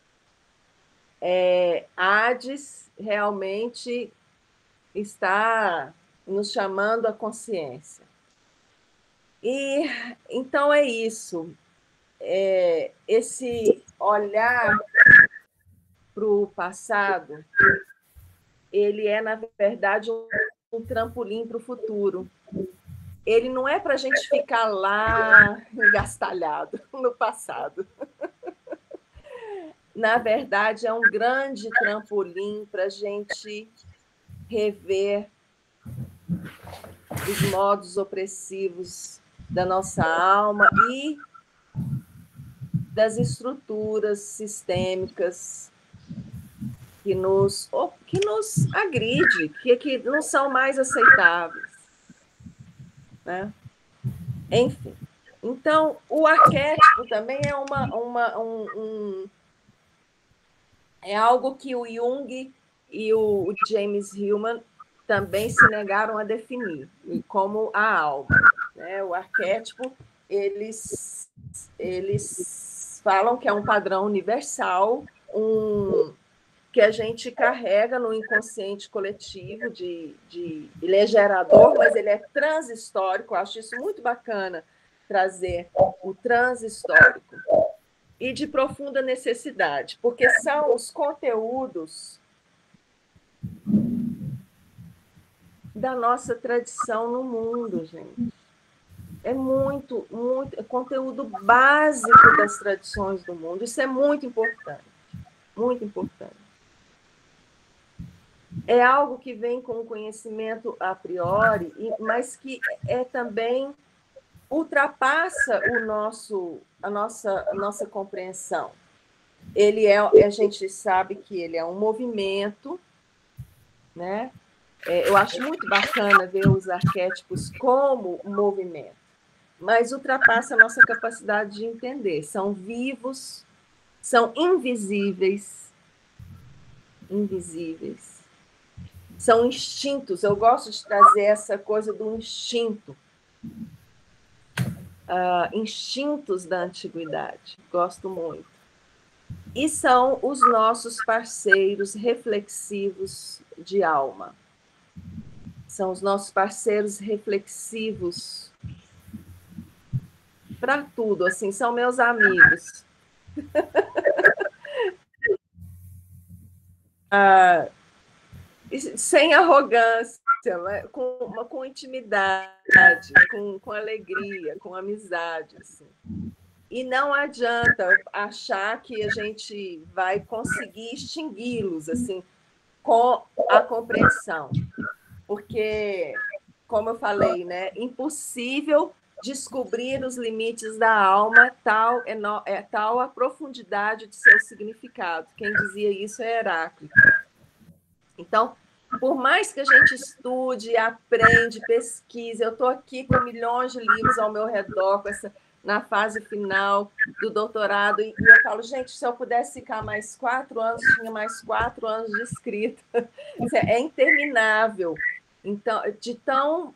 Speaker 2: Hades realmente está nos chamando à consciência. E então é isso. Esse olhar para o passado, ele é, na verdade, um trampolim para o futuro. Ele não é para a gente ficar lá engastalhado no passado. Na verdade, é um grande trampolim para a gente rever os modos opressivos da nossa alma e das estruturas sistêmicas que nos agride, que não são mais aceitáveis. Né? Enfim. Então, o arquétipo também é é algo que o Jung e o James Hillman também se negaram a definir, como a alma. Né? O arquétipo, eles falam que é um padrão universal, que a gente carrega no inconsciente coletivo, ele é gerador, mas ele é transhistórico. Eu acho isso muito bacana, trazer o transhistórico. E de profunda necessidade, porque são os conteúdos da nossa tradição no mundo, gente. É muito conteúdo básico das tradições do mundo. Isso é muito importante, muito importante. É algo que vem com o conhecimento a priori, mas que também ultrapassa a nossa compreensão. A gente sabe que ele é um movimento, né? Eu acho muito bacana ver os arquétipos como movimento, mas ultrapassa a nossa capacidade de entender. São vivos, são invisíveis, são instintos. Eu gosto de trazer essa coisa do instinto, instintos da antiguidade. Gosto muito. E são os nossos parceiros reflexivos de alma. São os nossos parceiros reflexivos para tudo, assim, são meus amigos. Sem arrogância, com intimidade, com alegria, com amizade. Assim. E não adianta achar que a gente vai conseguir extingui-los assim, com a compreensão. Porque, como eu falei, né, impossível descobrir os limites da alma, tal a profundidade de seu significado. Quem dizia isso é Heráclito. Então, por mais que a gente estude, aprende, pesquise, eu estou aqui com milhões de livros ao meu redor, na fase final do doutorado, e eu falo, gente, se eu pudesse ficar mais 4 anos, tinha mais 4 anos de escrita. É interminável. Então, de tão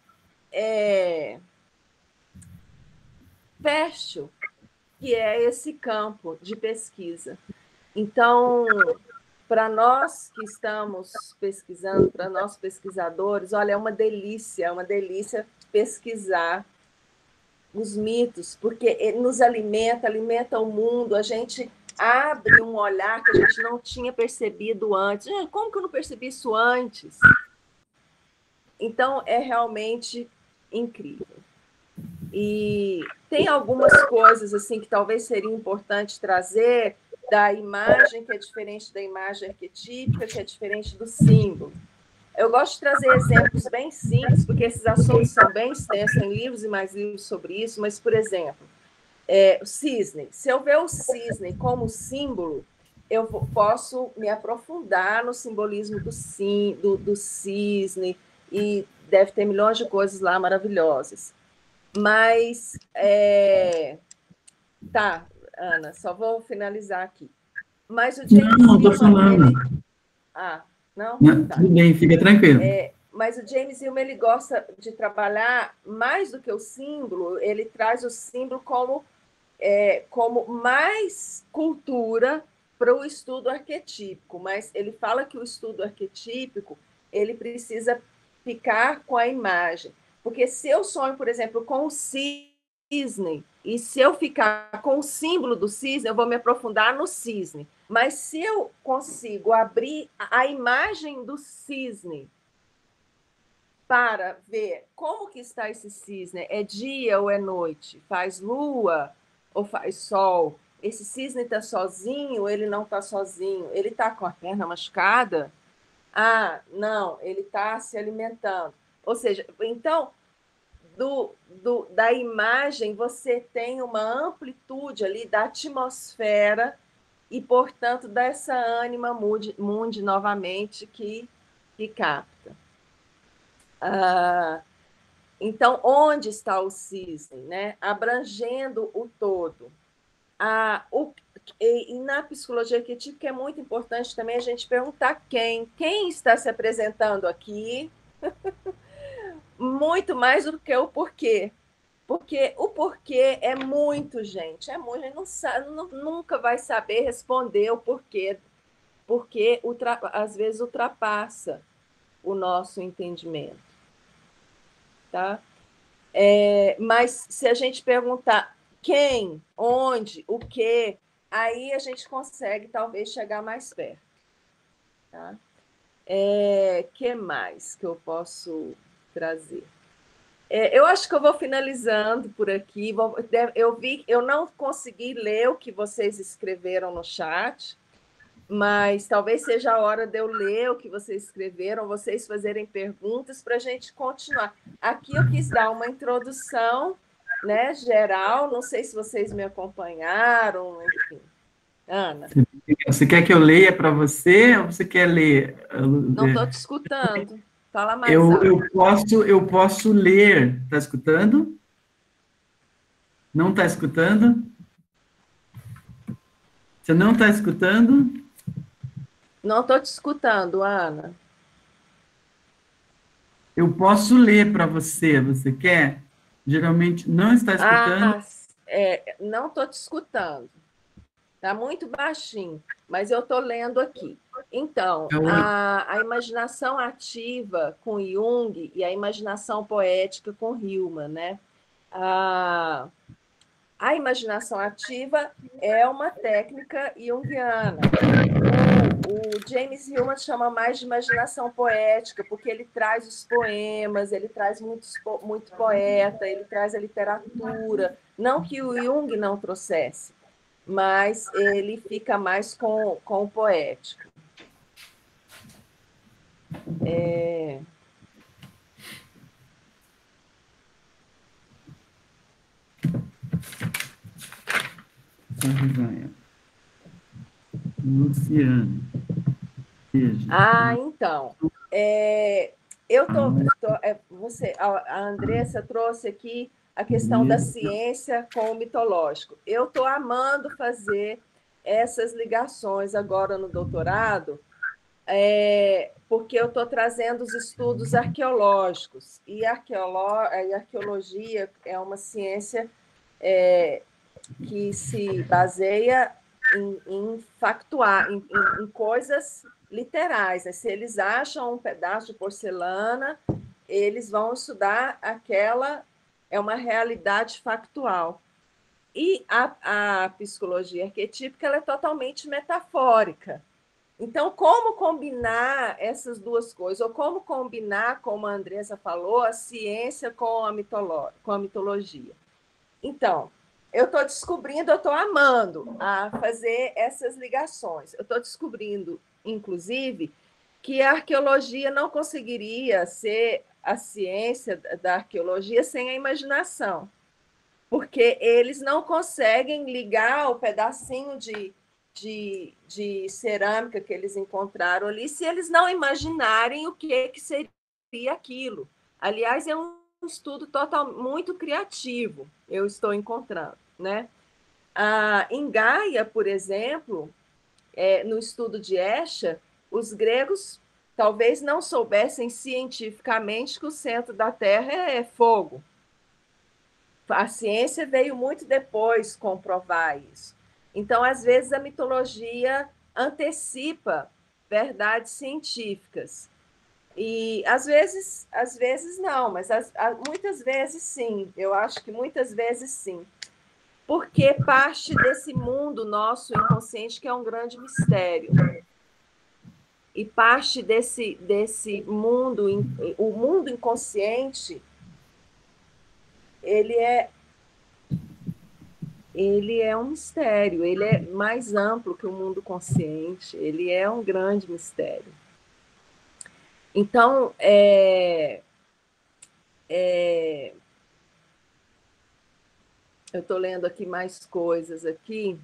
Speaker 2: fértil que é esse campo de pesquisa. Então, para nós que estamos pesquisando, para nós pesquisadores, olha, é uma delícia pesquisar os mitos, porque nos alimenta o mundo, a gente abre um olhar que a gente não tinha percebido antes. Como que eu não percebi isso antes? Então, é realmente incrível. E tem algumas coisas assim que talvez seria importante trazer da imagem, que é diferente da imagem arquetípica, que é diferente do símbolo. Eu gosto de trazer exemplos bem simples, porque esses assuntos são bem extensos, tem livros e mais livros sobre isso, mas, por exemplo, o cisne. Se eu ver o cisne como símbolo, eu posso me aprofundar no simbolismo do cisne, e deve ter milhões de coisas lá maravilhosas. Mas, tá, Ana, só vou finalizar aqui. Mas o James
Speaker 3: Não, estou falando.
Speaker 2: Não?
Speaker 3: Não,
Speaker 2: tá.
Speaker 3: Tudo bem, fica tranquilo.
Speaker 2: Mas o James Hillman, ele gosta de trabalhar mais do que o símbolo, ele traz o símbolo como mais cultura para o estudo arquetípico, mas ele fala que o estudo arquetípico ele precisa ficar com a imagem, porque se eu sonho, por exemplo, com o cisne, e se eu ficar com o símbolo do cisne, eu vou me aprofundar no cisne, mas se eu consigo abrir a imagem do cisne para ver como que está esse cisne, é dia ou é noite, faz lua ou faz sol, esse cisne está sozinho, ele não está sozinho, ele está com a perna machucada? Não, ele está se alimentando. Ou seja, então, da imagem, você tem uma amplitude ali da atmosfera e, portanto, dessa ânima mundi novamente que capta. Então, onde está o cisne, né? Abrangendo o todo. E na psicologia arquetípica é muito importante também a gente perguntar quem está se apresentando aqui, muito mais do que o porquê. Porque o porquê é muito, gente, é muito, a gente não sabe, nunca vai saber responder o porquê, porque às vezes ultrapassa o nosso entendimento, tá? Mas se a gente perguntar quem, onde, o que, aí a gente consegue talvez chegar mais perto, tá? Que mais que eu posso trazer? Eu acho que eu vou finalizando por aqui. Eu não consegui ler o que vocês escreveram no chat, mas talvez seja a hora de eu ler o que vocês escreveram, vocês fazerem perguntas para a gente continuar. Aqui eu quis dar uma introdução, né, geral, não sei se vocês me acompanharam, enfim. Ana.
Speaker 3: Você quer que eu leia para você ou você quer ler?
Speaker 2: Não estou te escutando. Fala mais alto.
Speaker 3: Eu posso ler. Está escutando? Não está escutando? Você não está escutando?
Speaker 2: Não estou te escutando, Ana.
Speaker 3: Eu posso ler para você. Você quer? Geralmente não está escutando.
Speaker 2: Não estou te escutando. Está muito baixinho, mas eu estou lendo aqui. Então, a imaginação ativa com Jung e a imaginação poética com Hillman, né? A imaginação ativa é uma técnica junguiana. O James Hillman chama mais de imaginação poética, porque ele traz os poemas, ele traz muito poeta, ele traz a literatura. Não que o Jung não trouxesse, mas ele fica mais com o poético.
Speaker 3: Luciano.
Speaker 2: Então. A Andressa trouxe aqui a questão da ciência com o mitológico. Eu estou amando fazer essas ligações agora no doutorado, porque eu estou trazendo os estudos arqueológicos. E a arqueologia é uma ciência que se baseia em factuar, em coisas literais. Né? Se eles acham um pedaço de porcelana, eles vão estudar aquela, é uma realidade factual. E a psicologia arquetípica ela é totalmente metafórica. Então, como combinar essas duas coisas? Ou como combinar, como a Andressa falou, a ciência com a mitologia? Então, eu estou descobrindo, eu estou amando a fazer essas ligações. Eu estou descobrindo, inclusive, que a arqueologia não conseguiria ser a ciência da arqueologia sem a imaginação, porque eles não conseguem ligar o pedacinho de cerâmica que eles encontraram ali se eles não imaginarem o que seria aquilo. Aliás, é um estudo muito criativo, eu estou encontrando, né? Em Gaia, por exemplo, no estudo de Escher, os gregos talvez não soubessem cientificamente que o centro da Terra é fogo. A ciência veio muito depois comprovar isso. Então, às vezes, a mitologia antecipa verdades científicas. E às vezes não, mas muitas vezes sim. Eu acho que muitas vezes sim. Porque parte desse mundo nosso inconsciente que é um grande mistério. E parte desse mundo, o mundo inconsciente, ele é um mistério, ele é mais amplo que o mundo consciente, ele é um grande mistério. Então, eu estou lendo aqui mais coisas aqui.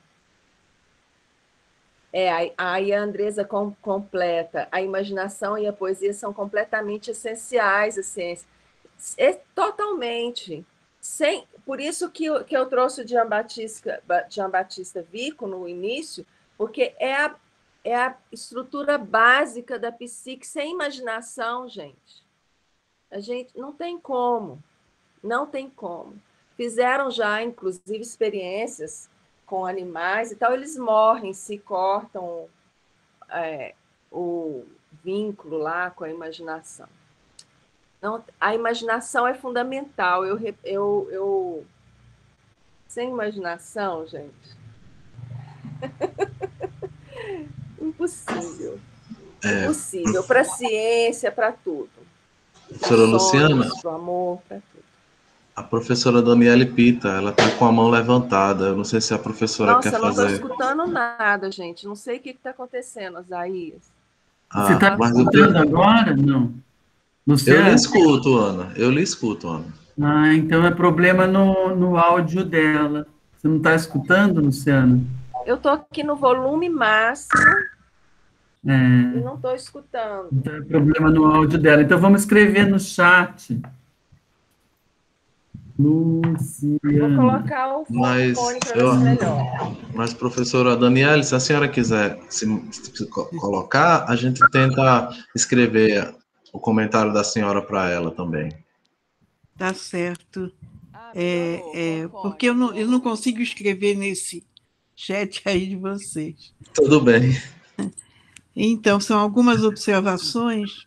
Speaker 2: Aí a Andresa completa. A imaginação e a poesia são completamente essenciais à ciência. Totalmente. Por isso que eu trouxe o Jean Baptiste Vico no início, porque é a estrutura básica da psique. Sem imaginação, gente, a gente não tem como. Não tem como. Fizeram já, inclusive, experiências com animais e tal, eles morrem, se cortam o vínculo lá com a imaginação. Então, a imaginação é fundamental. Sem imaginação, gente, impossível. Impossível. Para a ciência, para tudo.
Speaker 1: Professora Luciana,
Speaker 2: para o amor, para tudo.
Speaker 1: a professora Daniele Pita, ela está com a mão levantada. Eu não sei se a professora quer fazer...
Speaker 2: Nossa, não estou escutando nada, gente. Não sei o que está acontecendo, Isaías.
Speaker 3: Você está escutando agora? Não. Luciana?
Speaker 1: Eu lhe escuto, Ana. Eu lhe escuto, Ana.
Speaker 3: Ah, então é problema no áudio dela. Você não está escutando, Luciana?
Speaker 2: Eu estou aqui no volume máximo e não estou escutando.
Speaker 3: Então é problema no áudio dela. Então vamos escrever no chat. Luciana.
Speaker 2: Vou colocar o fone para ver se melhor.
Speaker 1: Mas, professora Daniele, se a senhora quiser se colocar, a gente tenta escrever o comentário da senhora para ela também.
Speaker 4: Tá certo. Porque eu não consigo escrever nesse chat aí de vocês.
Speaker 1: Tudo bem.
Speaker 4: Então, são algumas observações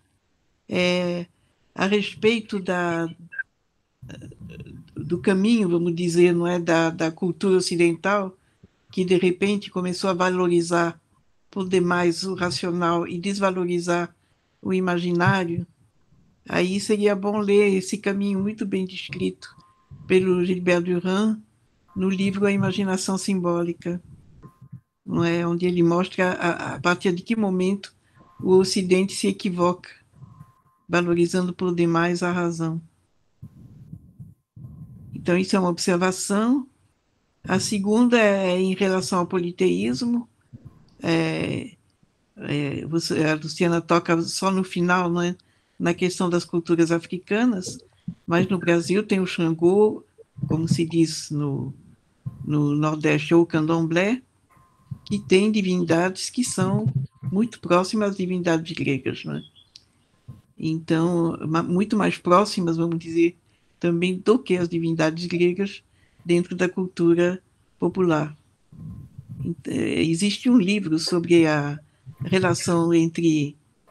Speaker 4: a respeito do caminho, vamos dizer, não é, da cultura ocidental, que de repente começou a valorizar por demais o racional e desvalorizar o imaginário. Aí seria bom ler esse caminho muito bem descrito pelo Gilbert Durand no livro A Imaginação Simbólica, não é? Onde ele mostra a partir de que momento o Ocidente se equivoca, valorizando por demais a razão. Então, isso é uma observação. A segunda é em relação ao politeísmo. A Luciana toca só no final, não é? Na questão das culturas africanas, mas no Brasil tem o Xangô, como se diz no Nordeste, ou o Candomblé, que tem divindades que são muito próximas às divindades gregas, não é? Então, muito mais próximas, vamos dizer, também do que as divindades gregas dentro da cultura popular. Existe um livro sobre a relação entre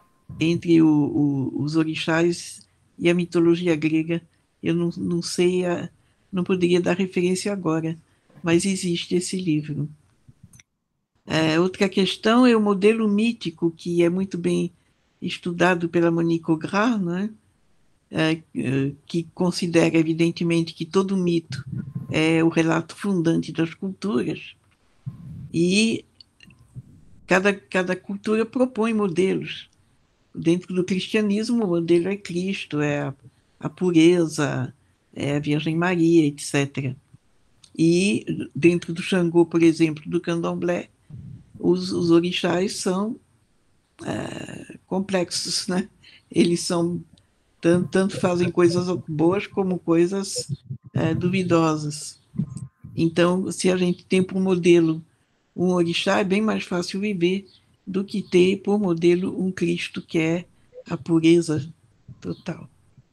Speaker 4: os orixás e a mitologia grega. Eu não sei, não poderia dar referência agora, mas existe esse livro. Outra questão é o modelo mítico, que é muito bem estudado pela Monique Augras, né? Que considera, evidentemente, que todo mito é o relato fundante das culturas, e cada cultura propõe modelos. Dentro do cristianismo, o modelo é Cristo, é a pureza, é a Virgem Maria, etc. E dentro do Xangô, por exemplo, do Candomblé, os orixás são complexos, né? Eles são tanto fazem coisas boas como coisas duvidosas. Então, se a gente tem por modelo um orixá, é bem mais fácil viver do que ter por modelo um Cristo, que é a pureza total.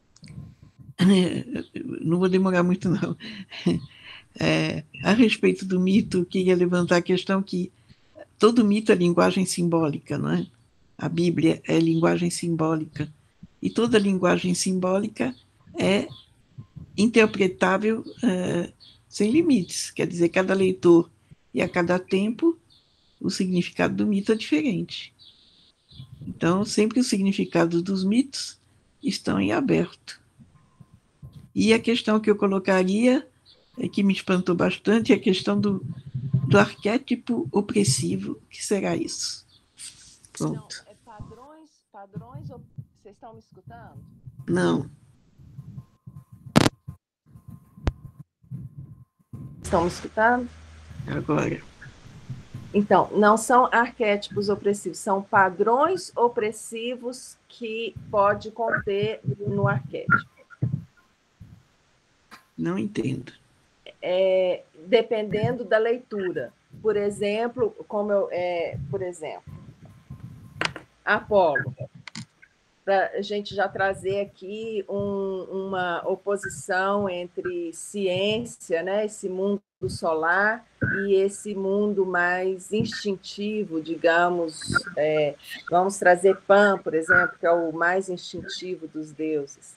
Speaker 4: Não vou demorar muito, não. A respeito do mito, queria levantar a questão que todo mito é linguagem simbólica, não é? A Bíblia é linguagem simbólica. E toda linguagem simbólica é interpretável sem limites. Quer dizer, cada leitor e a cada tempo, o significado do mito é diferente. Então, sempre os significados dos mitos estão em aberto. E a questão que eu colocaria, que me espantou bastante, é a questão do arquétipo opressivo. O que será isso? Pronto.
Speaker 2: Padrões, vocês estão me escutando?
Speaker 4: Não.
Speaker 2: Estão me escutando?
Speaker 4: Agora.
Speaker 2: Então, não são arquétipos opressivos, são padrões opressivos que pode conter no arquétipo.
Speaker 4: Não entendo.
Speaker 2: Dependendo da leitura. Por exemplo, Apolo, para a gente já trazer aqui uma oposição entre ciência, né, esse mundo solar, e esse mundo mais instintivo, digamos. Vamos trazer Pan, por exemplo, que é o mais instintivo dos deuses.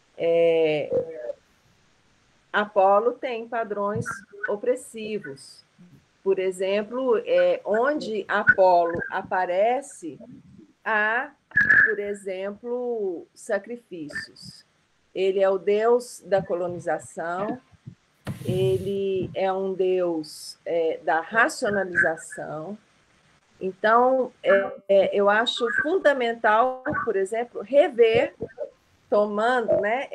Speaker 2: Apolo tem padrões opressivos. Por exemplo, onde Apolo aparece, há, por exemplo, sacrifícios. Ele é o deus da colonização, ele é um deus da racionalização. Então, eu acho fundamental, por exemplo, rever, tomando, né,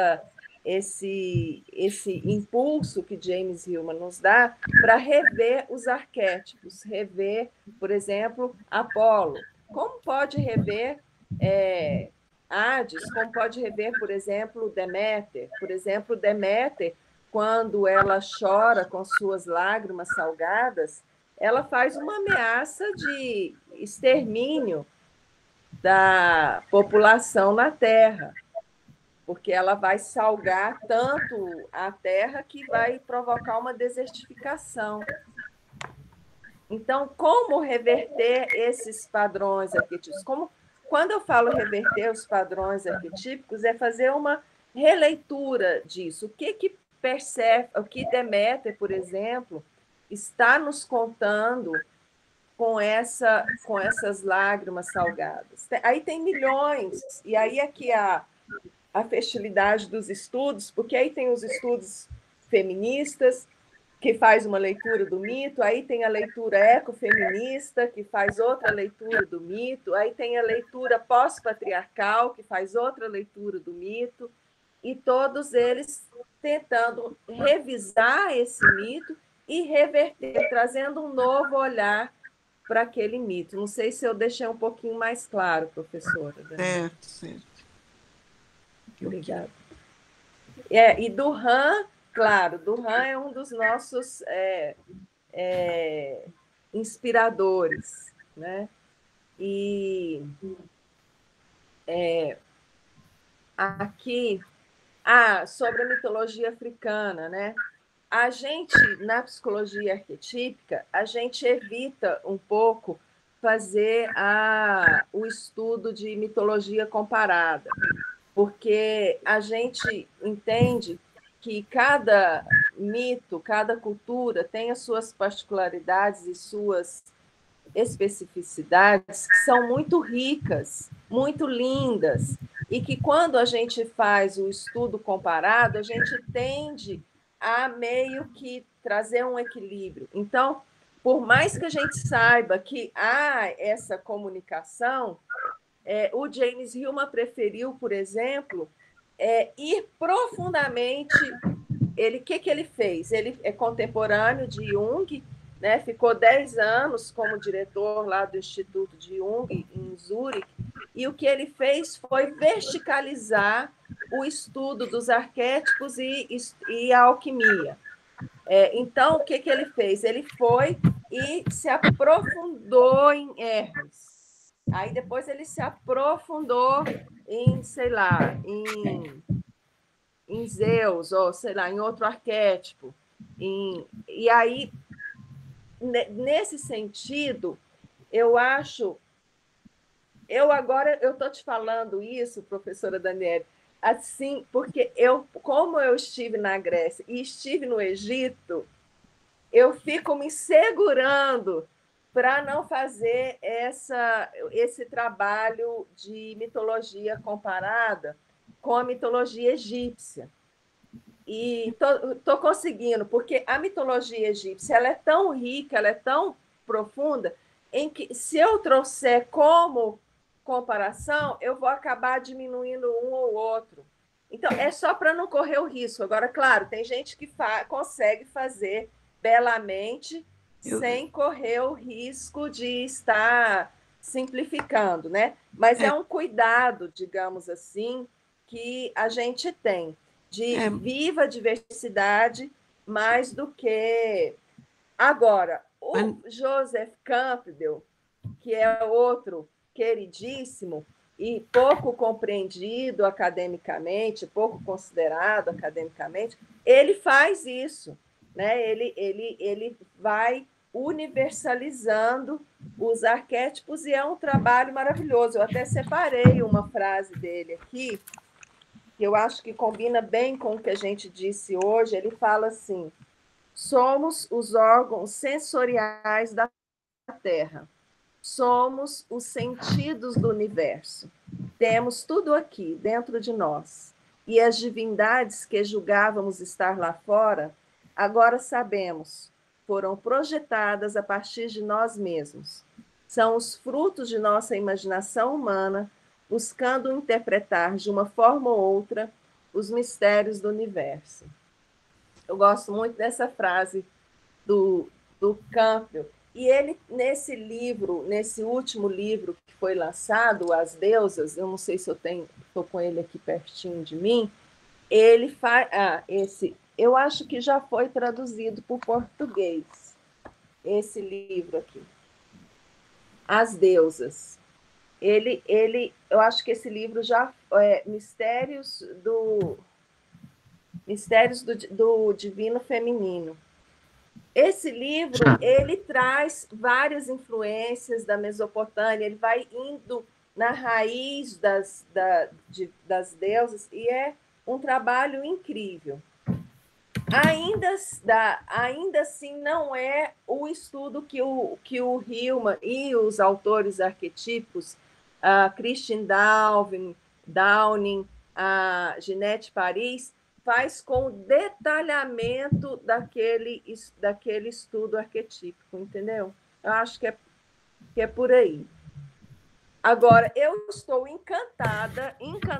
Speaker 2: esse impulso que James Hillman nos dá para rever os arquétipos, rever, por exemplo, Apolo. Como pode rever Hades? Como pode rever, por exemplo, Deméter? Por exemplo, Deméter, quando ela chora com suas lágrimas salgadas, ela faz uma ameaça de extermínio da população na Terra, porque ela vai salgar tanto a terra que vai provocar uma desertificação. Então, como reverter esses padrões arquetípicos? Quando eu falo reverter os padrões arquetípicos, é fazer uma releitura disso. O que Deméter, por exemplo, está nos contando com essas lágrimas salgadas? Aí tem milhões, e aí é que a fertilidade dos estudos, porque aí tem os estudos feministas, que faz uma leitura do mito, aí tem a leitura ecofeminista, que faz outra leitura do mito, aí tem a leitura pós-patriarcal, que faz outra leitura do mito, e todos eles tentando revisar esse mito e reverter, trazendo um novo olhar para aquele mito. Não sei se eu deixei um pouquinho mais claro, professora.
Speaker 4: Certo.
Speaker 2: Obrigada. E Duran, claro, Duran é um dos nossos inspiradores, né? E aqui, sobre a mitologia africana, né? A gente, na psicologia arquetípica, a gente evita um pouco fazer o estudo de mitologia comparada, porque a gente entende que cada mito, cada cultura tem as suas particularidades e suas especificidades que são muito ricas, muito lindas, e que quando a gente faz o estudo comparado, a gente tende a meio que trazer um equilíbrio. Então, por mais que a gente saiba que há essa comunicação, o James Hillman preferiu, por exemplo, ir profundamente. O que ele fez? Ele é contemporâneo de Jung, né? Ficou 10 anos como diretor lá do Instituto de Jung, em Zurique, e o que ele fez foi verticalizar o estudo dos arquétipos e a alquimia. Então, o que ele fez? Ele foi e se aprofundou em Hermes. Aí depois ele se aprofundou em, sei lá, em Zeus, ou sei lá, em outro arquétipo. E aí, nesse sentido, eu acho. Eu estou te falando isso, professora Daniele, assim, porque como eu estive na Grécia e estive no Egito, eu fico me segurando para não fazer esse trabalho de mitologia comparada com a mitologia egípcia. E estou conseguindo, porque a mitologia egípcia ela é tão rica, ela é tão profunda, em que, se eu trouxer como comparação, eu vou acabar diminuindo um ou outro. Então, é só para não correr o risco. Agora, claro, tem gente que consegue fazer belamente sem correr o risco de estar simplificando, né? Mas é um cuidado, digamos assim, que a gente tem. de viva diversidade, mais do que... Agora, o Joseph Campbell, que é outro queridíssimo e pouco compreendido academicamente, pouco considerado academicamente, ele faz isso, né? Ele vai universalizando os arquétipos e é um trabalho maravilhoso. Eu até separei uma frase dele aqui, que eu acho que combina bem com o que a gente disse hoje. Ele fala assim: somos os órgãos sensoriais da Terra. Somos os sentidos do universo. Temos tudo aqui, dentro de nós. E as divindades que julgávamos estar lá fora, agora sabemos, foram projetadas a partir de nós mesmos. São os frutos de nossa imaginação humana, buscando interpretar de uma forma ou outra os mistérios do universo. Eu gosto muito dessa frase do Campbell. E ele, nesse livro, nesse último livro que foi lançado, As Deusas, eu não sei se eu estou com ele aqui pertinho de mim, ele faz... eu acho que já foi traduzido para o português, esse livro aqui, As Deusas. Eu acho que esse livro já é Mistérios do Divino Feminino. Esse livro, ele traz várias influências da Mesopotâmia, ele vai indo na raiz das deusas, e é um trabalho incrível. Ainda assim, não é o estudo que o Hillman e os autores arquetípicos, a Christine Downing, a Ginette Paris, faz com o detalhamento daquele estudo arquetípico, entendeu? Eu acho que é por aí. Agora, eu estou encantada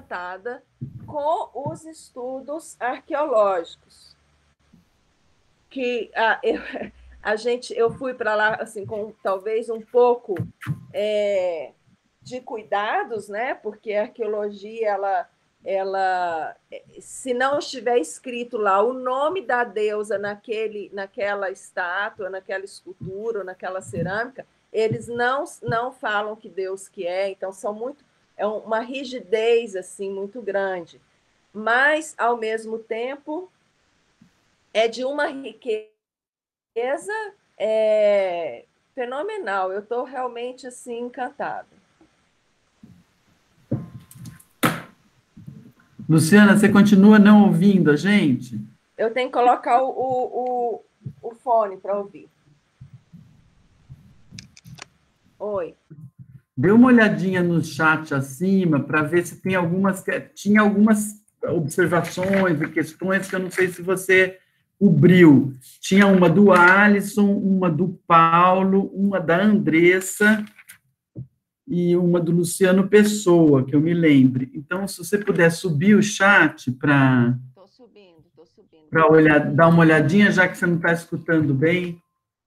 Speaker 2: com os estudos arqueológicos. Que eu fui para lá assim, com talvez um pouco de cuidados, né? Porque a arqueologia, ela, se não estiver escrito lá o nome da deusa naquela estátua, naquela escultura, naquela cerâmica, eles não falam que Deus que é, então é uma rigidez assim muito grande. Mas, ao mesmo tempo, é de uma riqueza fenomenal. Eu estou realmente assim encantada.
Speaker 3: Luciana, você continua não ouvindo a gente?
Speaker 2: Eu tenho que colocar o fone para ouvir. Oi.
Speaker 3: Dê uma olhadinha no chat acima para ver se tinha algumas observações e questões que eu não sei se você cobriu. Tinha uma do Alisson, uma do Paulo, uma da Andressa e uma do Luciano Pessoa, que eu me lembre. Então, se você puder subir o chat para... Estou subindo. Para dar uma olhadinha, já que você não está escutando bem.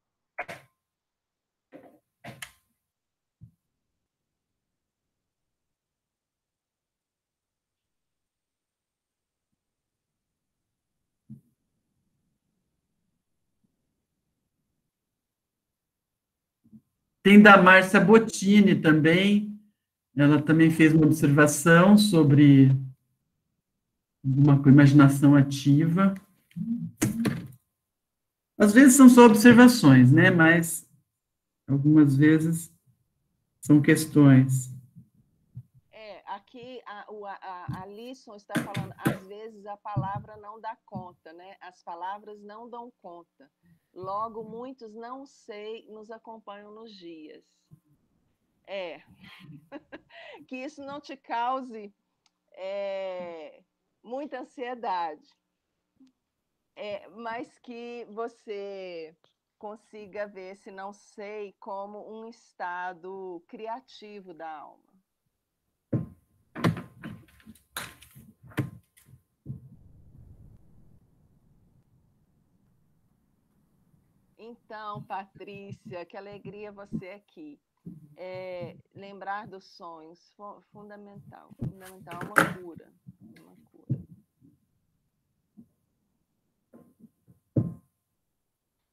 Speaker 3: Tem da Márcia Bottini também. Ela também fez uma observação sobre uma imaginação ativa. Às vezes são só observações, né? Mas algumas vezes são questões.
Speaker 2: Aqui a Alisson está falando, às vezes a palavra não dá conta, né? As palavras não dão conta. Logo, muitos não sei nos acompanham nos dias. Que isso não te cause muita ansiedade, mas que você consiga ver esse não sei como um estado criativo da alma. Então, Patrícia, que alegria você aqui. Lembrar dos sonhos, fundamental, é uma cura.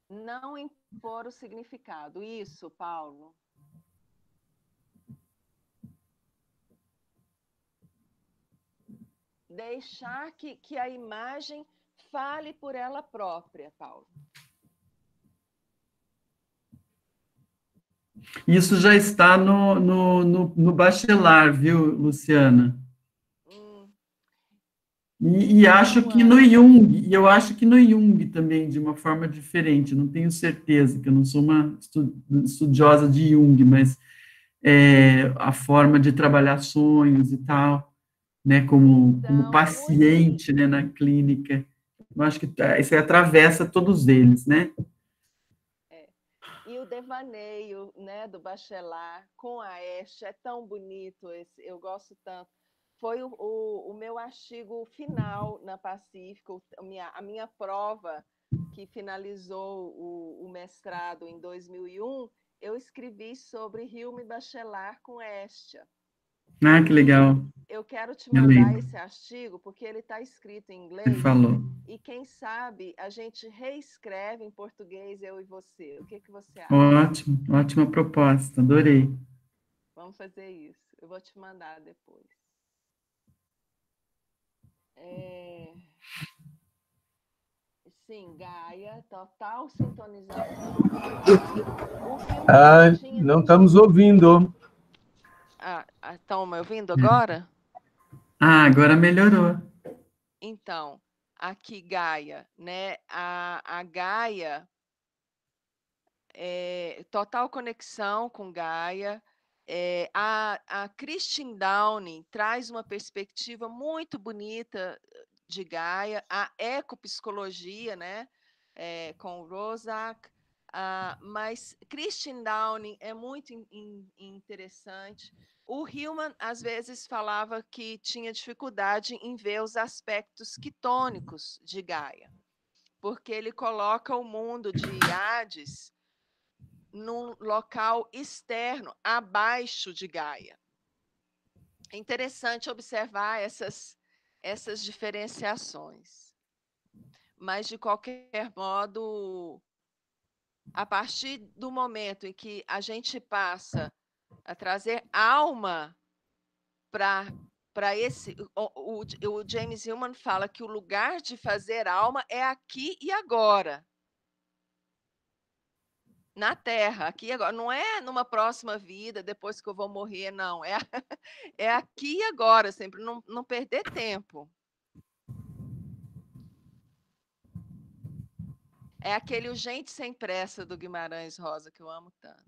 Speaker 2: Não impor o significado. Isso, Paulo. Deixar que a imagem fale por ela própria, Paulo.
Speaker 3: Isso já está no Bachelard, viu, Luciana? E acho que no Jung, e eu acho que no Jung também, de uma forma diferente, não tenho certeza, que eu não sou uma estudiosa de Jung, mas a forma de trabalhar sonhos e tal, né, como paciente, né, na clínica, eu acho que isso aí atravessa todos eles, né?
Speaker 2: E o devaneio, né, do Bachelard com a Esche é tão bonito, eu gosto tanto. Foi o meu artigo final na Pacífico, a minha prova que finalizou o mestrado em 2001, eu escrevi sobre Hilme Bachelard com Estia.
Speaker 3: Ah, que legal.
Speaker 2: Eu quero te mandar esse artigo, porque ele está escrito em inglês.
Speaker 3: Você falou.
Speaker 2: E quem sabe a gente reescreve em português, eu e você. O que você acha?
Speaker 3: Ótimo, ótima proposta, adorei.
Speaker 2: Vamos fazer isso. Eu vou te mandar depois. Sim, Gaia, total sintonização.
Speaker 5: Não estamos ouvindo.
Speaker 2: Estão me ouvindo agora?
Speaker 3: Agora melhorou.
Speaker 2: Então, aqui Gaia, né? A Gaia, total conexão com Gaia. A Christine Downing traz uma perspectiva muito bonita de Gaia, a ecopsicologia, né, com Roszak, mas Christine Downing é muito interessante. O Hillman, às vezes, falava que tinha dificuldade em ver os aspectos quitônicos de Gaia, porque ele coloca o mundo de Hades num local externo, abaixo de Gaia. É interessante observar essas diferenciações. Mas, de qualquer modo, a partir do momento em que a gente passa a trazer alma para esse... O James Hillman fala que o lugar de fazer alma é aqui e agora. Na Terra, aqui e agora. Não é numa próxima vida, depois que eu vou morrer, não. É aqui e agora, sempre. Não perder tempo. É aquele Urgente Sem Pressa do Guimarães Rosa, que eu amo tanto.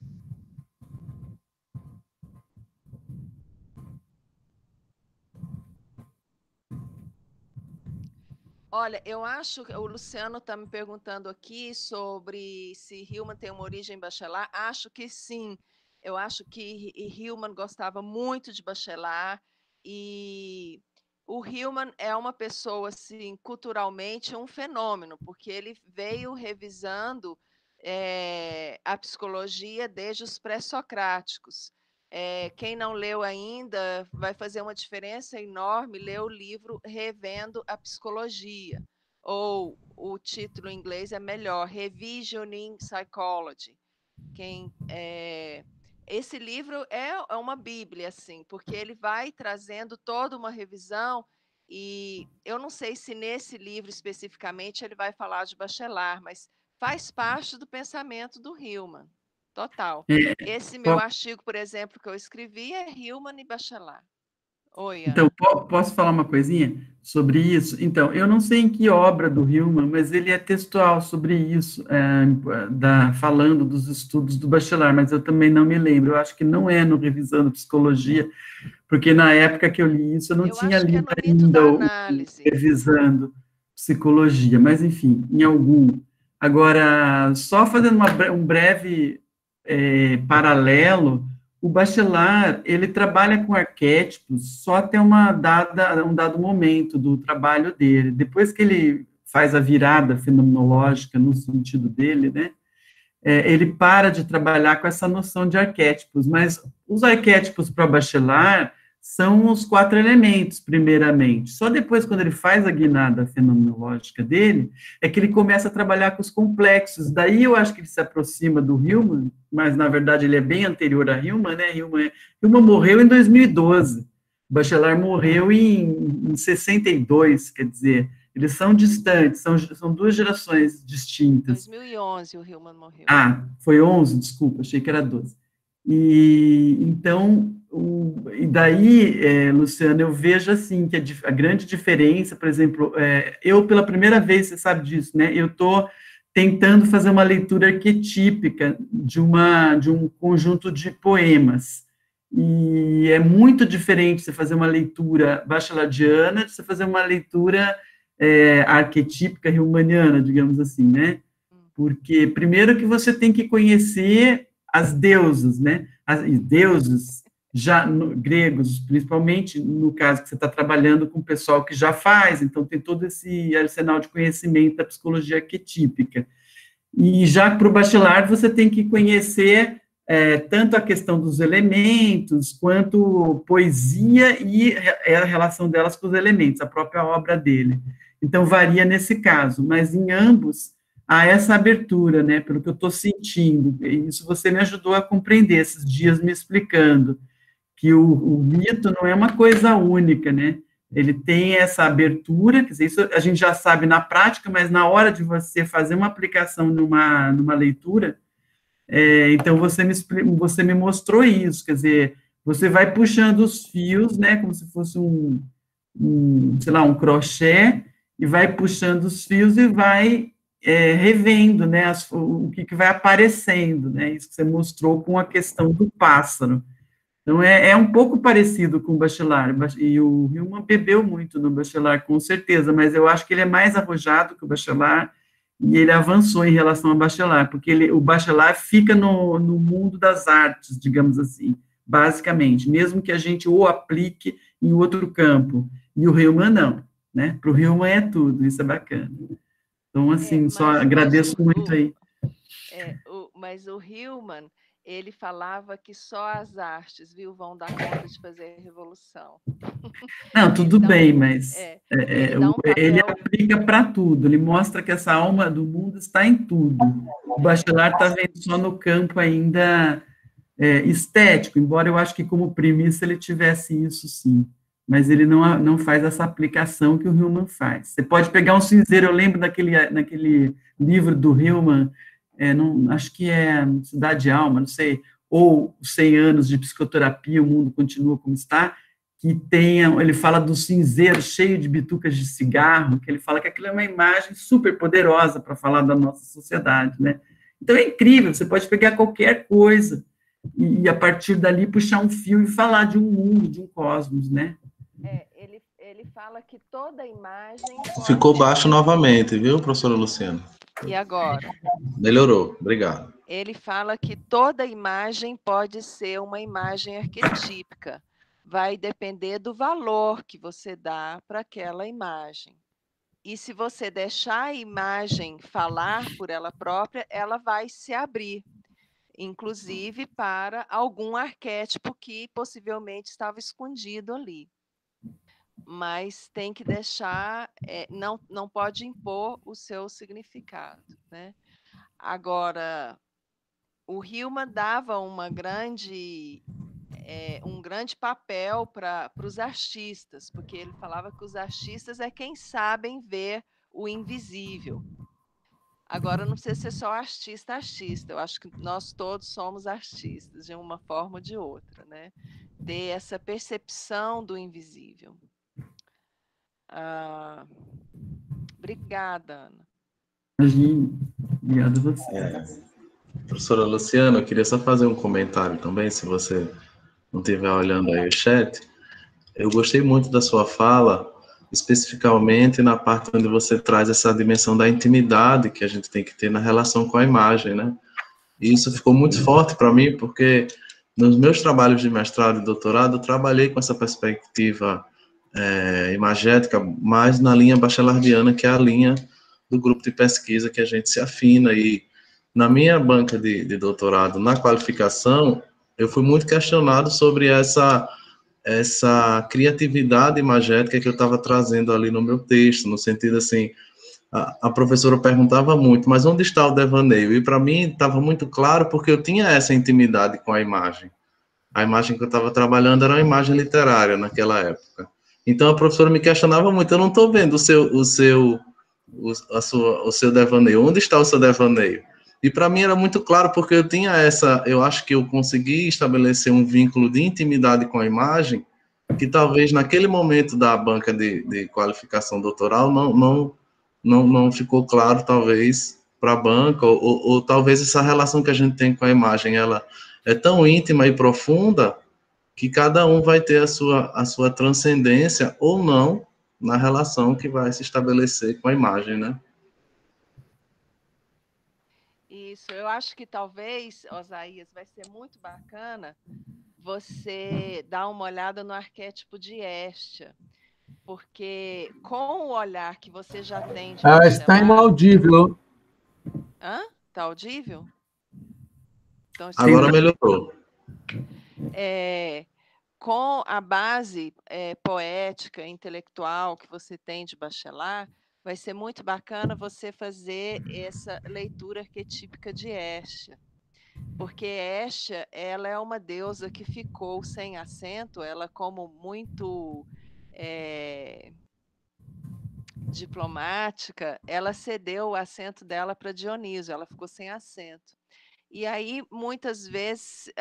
Speaker 2: Olha, eu acho que o Luciano está me perguntando aqui sobre se Hillman tem uma origem Bachelard. Acho que sim. Eu acho que Hillman gostava muito de Bachelard e o Hillman é uma pessoa, assim, culturalmente um fenômeno, porque ele veio revisando a psicologia desde os pré-socráticos. Quem não leu ainda vai fazer uma diferença enorme ler o livro Revendo a Psicologia, ou o título em inglês é melhor, Revisioning Psychology. Esse livro é uma bíblia, assim, porque ele vai trazendo toda uma revisão, e eu não sei se nesse livro especificamente ele vai falar de Bachelard, mas faz parte do pensamento do Hillman. Total. Esse meu artigo, por exemplo, que eu escrevi é Hillman e Bachelard. Oi, Ana.
Speaker 3: Então, posso falar uma coisinha sobre isso? Então, eu não sei em que obra do Hillman, mas ele é textual sobre isso, falando dos estudos do Bachelard, mas eu também não me lembro. Eu acho que não é no Revisando Psicologia, porque na época que eu li isso, eu não tinha lido ainda o Revisando Psicologia, mas, enfim, em algum. Agora, só fazendo um breve paralelo, o Bachelard, ele trabalha com arquétipos só até um dado momento do trabalho dele. Depois que ele faz a virada fenomenológica no sentido dele, né, ele para de trabalhar com essa noção de arquétipos, mas os arquétipos para Bachelard são os 4 elementos, primeiramente. Só depois, quando ele faz a guinada fenomenológica dele, é que ele começa a trabalhar com os complexos. Daí eu acho que ele se aproxima do Hillman, mas, na verdade, ele é bem anterior a Hillman, né? Hillman morreu em 2012. O Bachelard morreu em 62, quer dizer, eles são distantes, são 2 gerações distintas.
Speaker 6: 2011 o Hillman morreu.
Speaker 3: Ah, foi 11, desculpa, achei que era 12. E, então, e daí, Luciana, eu vejo, assim, que a grande diferença, por exemplo, eu, pela primeira vez, você sabe disso, né, eu estou tentando fazer uma leitura arquetípica de um conjunto de poemas, e é muito diferente você fazer uma leitura bachelardiana de você fazer uma leitura arquetípica hillmaniana, digamos assim, né, porque primeiro que você tem que conhecer as deusas, né, deuses já gregos, principalmente no caso que você está trabalhando com o pessoal que já faz, então tem todo esse arsenal de conhecimento da psicologia arquetípica. E já para o bacharelado você tem que conhecer tanto a questão dos elementos, quanto poesia e a relação delas com os elementos, a própria obra dele. Então, varia nesse caso, mas em ambos há essa abertura, né, pelo que eu estou sentindo. Isso você me ajudou a compreender esses dias me explicando, que o mito não é uma coisa única, né, ele tem essa abertura, quer dizer, isso a gente já sabe na prática, mas na hora de você fazer uma aplicação numa leitura, então você me mostrou isso, quer dizer, você vai puxando os fios, né, como se fosse sei lá, um crochê, e vai puxando os fios e vai revendo, né, o que vai aparecendo, né, isso que você mostrou com a questão do pássaro. Então, é um pouco parecido com o Bachelard, e o Hillman bebeu muito no Bachelard, com certeza, mas eu acho que ele é mais arrojado que o Bachelard, e ele avançou em relação ao Bachelard, porque o Bachelard fica no mundo das artes, digamos assim, basicamente, mesmo que a gente o aplique em outro campo, e o Hillman não, né, para o Hillman é tudo, isso é bacana. Então, assim, só agradeço muito aí.
Speaker 6: Mas o Hillman, ele falava que só as artes, viu, vão dar conta de fazer a revolução.
Speaker 3: Não, tudo então, bem, mas ele aplica para tudo, ele mostra que essa alma do mundo está em tudo. O Bachelard está vendo só no campo ainda estético, embora eu acho que como premissa ele tivesse isso sim, mas ele não faz essa aplicação que o Hillman faz. Você pode pegar um cinzeiro, eu lembro naquele livro do Hillman, acho que é Cidade de Alma, não sei, ou 100 anos de psicoterapia, o mundo continua como está, que ele fala do cinzeiro cheio de bitucas de cigarro, que ele fala que aquilo é uma imagem super poderosa para falar da nossa sociedade, né? Então é incrível, você pode pegar qualquer coisa e a partir dali puxar um fio e falar de um mundo, de um cosmos, né?
Speaker 6: Ele fala que toda imagem...
Speaker 1: Ficou baixo novamente, viu, professora Luciana?
Speaker 6: E agora?
Speaker 1: Melhorou, obrigado.
Speaker 6: Ele fala que toda imagem pode ser uma imagem arquetípica. Vai depender do valor que você dá para aquela imagem. E se você deixar a imagem falar por ela própria, ela vai se abrir, inclusive para algum arquétipo que possivelmente estava escondido ali. Mas tem que deixar, não pode impor o seu significado, né? Agora, o Hillman dava um grande papel para os artistas, porque ele falava que os artistas é quem sabem ver o invisível. Agora, não precisa ser só artista, eu acho que nós todos somos artistas, de uma forma ou de outra, né? Ter essa percepção do invisível. Obrigada, Ana.
Speaker 3: Obrigado a você.
Speaker 1: Professora Luciana, eu queria só fazer um comentário também, se você não estiver olhando aí o chat. Eu gostei muito da sua fala, especificamente na parte onde você traz essa dimensão da intimidade que a gente tem que ter na relação com a imagem, né? E isso ficou muito forte para mim, porque nos meus trabalhos de mestrado e doutorado, eu trabalhei com essa perspectiva imagética, mais na linha bachelardiana, que é a linha do grupo de pesquisa que a gente se afina. E na minha banca de doutorado, na qualificação, eu fui muito questionado sobre essa essa criatividade imagética que eu estava trazendo ali no meu texto, no sentido assim, a professora perguntava muito, mas onde está o devaneio? E para mim estava muito claro porque eu tinha essa intimidade com a imagem. A imagem que eu estava trabalhando era uma imagem literária naquela época. Então a professora me questionava muito, eu não estou vendo o seu devaneio, onde está o seu devaneio? E para mim era muito claro, porque eu tinha eu acho que eu consegui estabelecer um vínculo de intimidade com a imagem, que talvez naquele momento da banca de qualificação doutoral não ficou claro, talvez, para a banca, ou talvez essa relação que a gente tem com a imagem, ela é tão íntima e profunda, que cada um vai ter a sua transcendência ou não na relação que vai se estabelecer com a imagem, né?
Speaker 6: Isso, eu acho que talvez, Osaías, vai ser muito bacana você dar uma olhada no arquétipo de Hestia, porque com o olhar que você já tem de
Speaker 5: Está
Speaker 6: Bachelard...
Speaker 5: inaudível.
Speaker 6: Hã? Está audível? Então,
Speaker 1: Agora melhorou.
Speaker 6: Com a base poética, intelectual que você tem de Bachelard, vai ser muito bacana você fazer essa leitura arquetípica de Hestia, porque Hestia, ela é uma deusa que ficou sem assento, ela como muito diplomática, ela cedeu o assento dela para Dionísio, ela ficou sem assento. E aí, muitas vezes,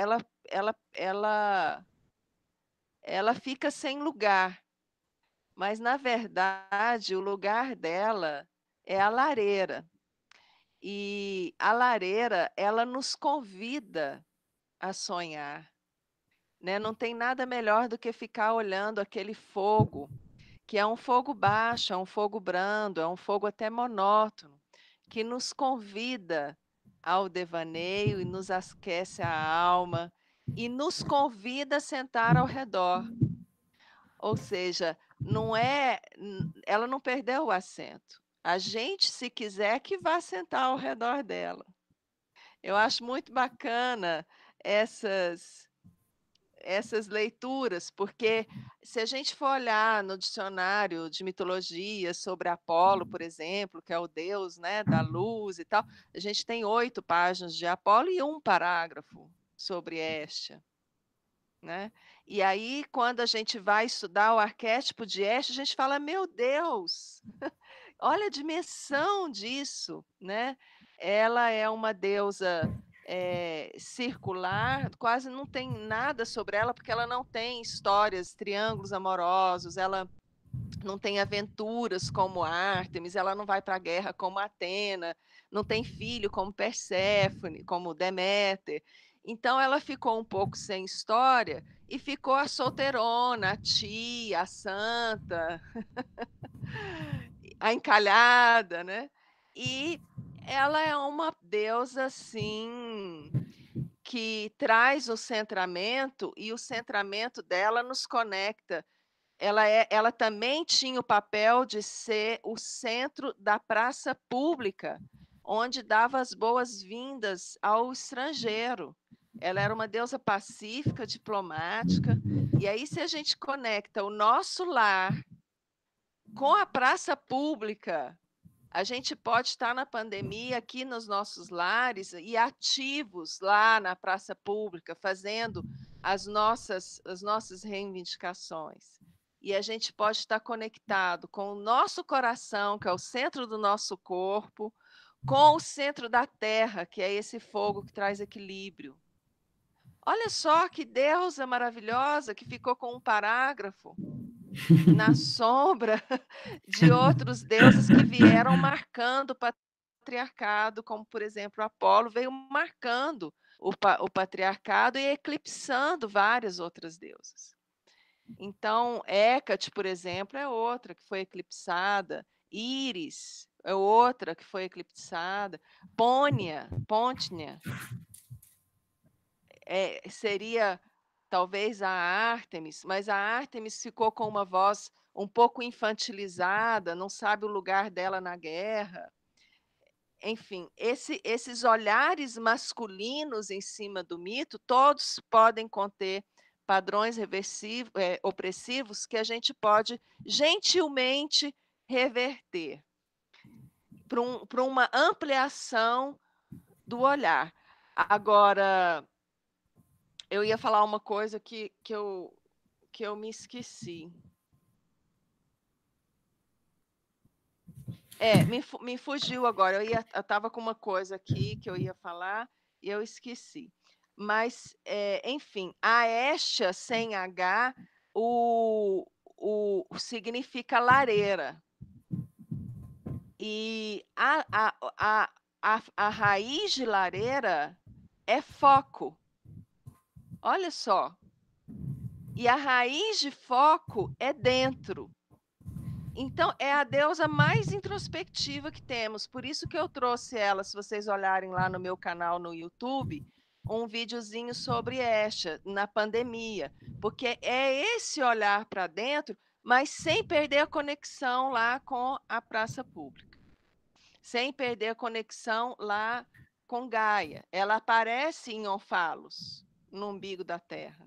Speaker 6: ela fica sem lugar, mas, na verdade, o lugar dela é a lareira. E a lareira, ela nos convida a sonhar, né? Não tem nada melhor do que ficar olhando aquele fogo, que é um fogo baixo, é um fogo brando, é um fogo até monótono, que nos convida ao devaneio e nos aquece a alma e nos convida a sentar ao redor. Ou seja, ela não perdeu o assento. A gente, se quiser, que vá sentar ao redor dela. Eu acho muito bacana essas leituras, porque se a gente for olhar no dicionário de mitologia sobre Apolo, por exemplo, que é o deus, né, da luz e tal, a gente tem 8 páginas de Apolo e um parágrafo sobre Hestia, né? E aí, quando a gente vai estudar o arquétipo de Hestia, a gente fala, meu Deus, olha a dimensão disso, né? Ela é uma deusa circular, quase não tem nada sobre ela, porque ela não tem histórias, triângulos amorosos, ela não tem aventuras como Ártemis, ela não vai para a guerra como Atena, não tem filho como Perséfone, como Deméter. Então ela ficou um pouco sem história e ficou a solteirona, a tia, a santa, a encalhada, né? E ela é uma deusa, assim, que traz o centramento, e o centramento dela nos conecta. Ela também tinha o papel de ser o centro da praça pública, onde dava as boas-vindas ao estrangeiro. Ela era uma deusa pacífica, diplomática. E aí, se a gente conecta o nosso lar com a praça pública, a gente pode estar na pandemia aqui nos nossos lares e ativos lá na praça pública, fazendo as nossas reivindicações. E a gente pode estar conectado com o nosso coração, que é o centro do nosso corpo, com o centro da terra, que é esse fogo que traz equilíbrio. Olha só que deusa maravilhosa que ficou com um parágrafo na sombra de outros deuses que vieram marcando o patriarcado, como, por exemplo, Apolo veio marcando o patriarcado e eclipsando várias outras deusas. Então, Hécate, por exemplo, é outra que foi eclipsada, Íris é outra que foi eclipsada, Pônia seria talvez a Ártemis, mas a Ártemis ficou com uma voz um pouco infantilizada, não sabe o lugar dela na guerra. Enfim, esses olhares masculinos em cima do mito, todos podem conter padrões opressivos que a gente pode gentilmente reverter para uma ampliação do olhar. Agora, eu ia falar uma coisa que eu me esqueci. Me fugiu agora. Eu estava com uma coisa aqui que eu ia falar e eu esqueci. Mas, enfim, a Estia sem H, significa lareira. E a raiz de lareira é foco. Olha só. E a raiz de foco é dentro. Então, é a deusa mais introspectiva que temos. Por isso que eu trouxe ela, se vocês olharem lá no meu canal no YouTube, um videozinho sobre Estia, na pandemia. Porque é esse olhar para dentro, mas sem perder a conexão lá com a praça pública. Sem perder a conexão lá com Gaia. Ela aparece em Onfalos, no umbigo da Terra.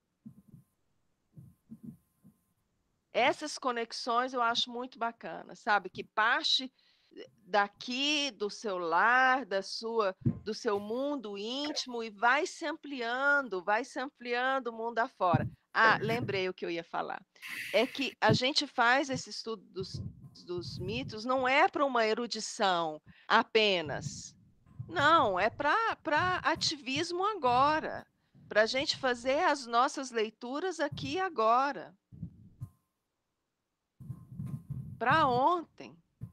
Speaker 6: Essas conexões eu acho muito bacana, sabe? Que parte daqui do seu lar, do seu mundo íntimo e vai se ampliando o mundo afora. Ah, lembrei o que eu ia falar. É que a gente faz esse estudo dos mitos não é para uma erudição apenas. Não, é para ativismo agora. Para a gente fazer as nossas leituras aqui e agora. Para ontem.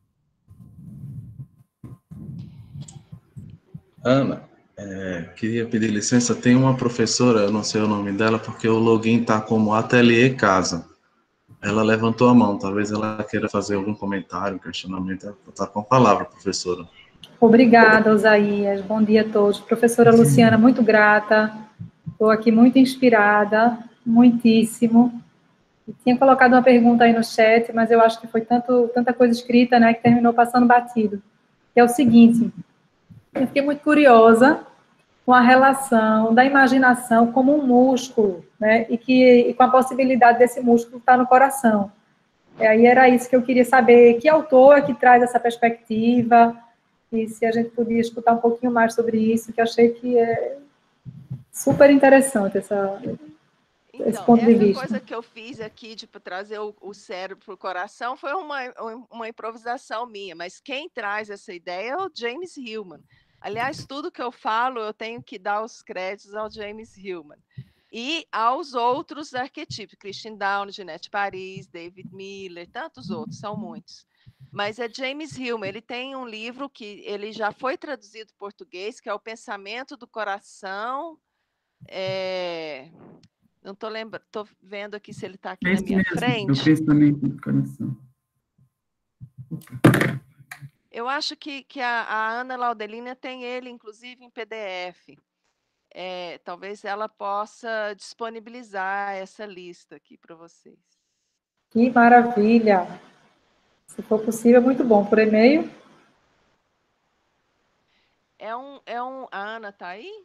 Speaker 1: Ana, queria pedir licença. Tem uma professora, eu não sei o nome dela, porque o login está como Ateliê Casa. Ela levantou a mão, talvez ela queira fazer algum comentário, questionamento. Está com a palavra, professora.
Speaker 7: Obrigada, Osaías. Bom dia a todos. Professora Luciana, muito grata. Estou aqui muito inspirada, muitíssimo. Tinha colocado uma pergunta aí no chat, mas eu acho que foi tanta coisa escrita, né, que terminou passando batido. Que é o seguinte, eu fiquei muito curiosa com a relação da imaginação como um músculo, né, e com a possibilidade desse músculo estar no coração. E aí era isso que eu queria saber, que autor é que traz essa perspectiva, e se a gente podia escutar um pouquinho mais sobre isso, que eu achei que é super interessante esse ponto de vista.
Speaker 6: Essa coisa que eu fiz aqui de trazer o cérebro para o coração foi uma improvisação minha, mas quem traz essa ideia é o James Hillman. Aliás, tudo que eu falo, eu tenho que dar os créditos ao James Hillman. E aos outros arquetipos, Christine Down, Jeanette Paris, David Miller, tantos outros, são muitos. Mas é James Hillman, ele tem um livro que ele já foi traduzido em português, que é O Pensamento do Coração. Não estou lembrando, estou vendo aqui se ele está aqui na minha frente.
Speaker 3: O Pensamento do Coração.
Speaker 6: Eu acho que a Ana Laudelina tem ele, inclusive, em PDF. Talvez ela possa disponibilizar essa lista aqui para vocês.
Speaker 7: Que maravilha! Se for possível, muito bom. Por e-mail?
Speaker 6: A Ana está aí?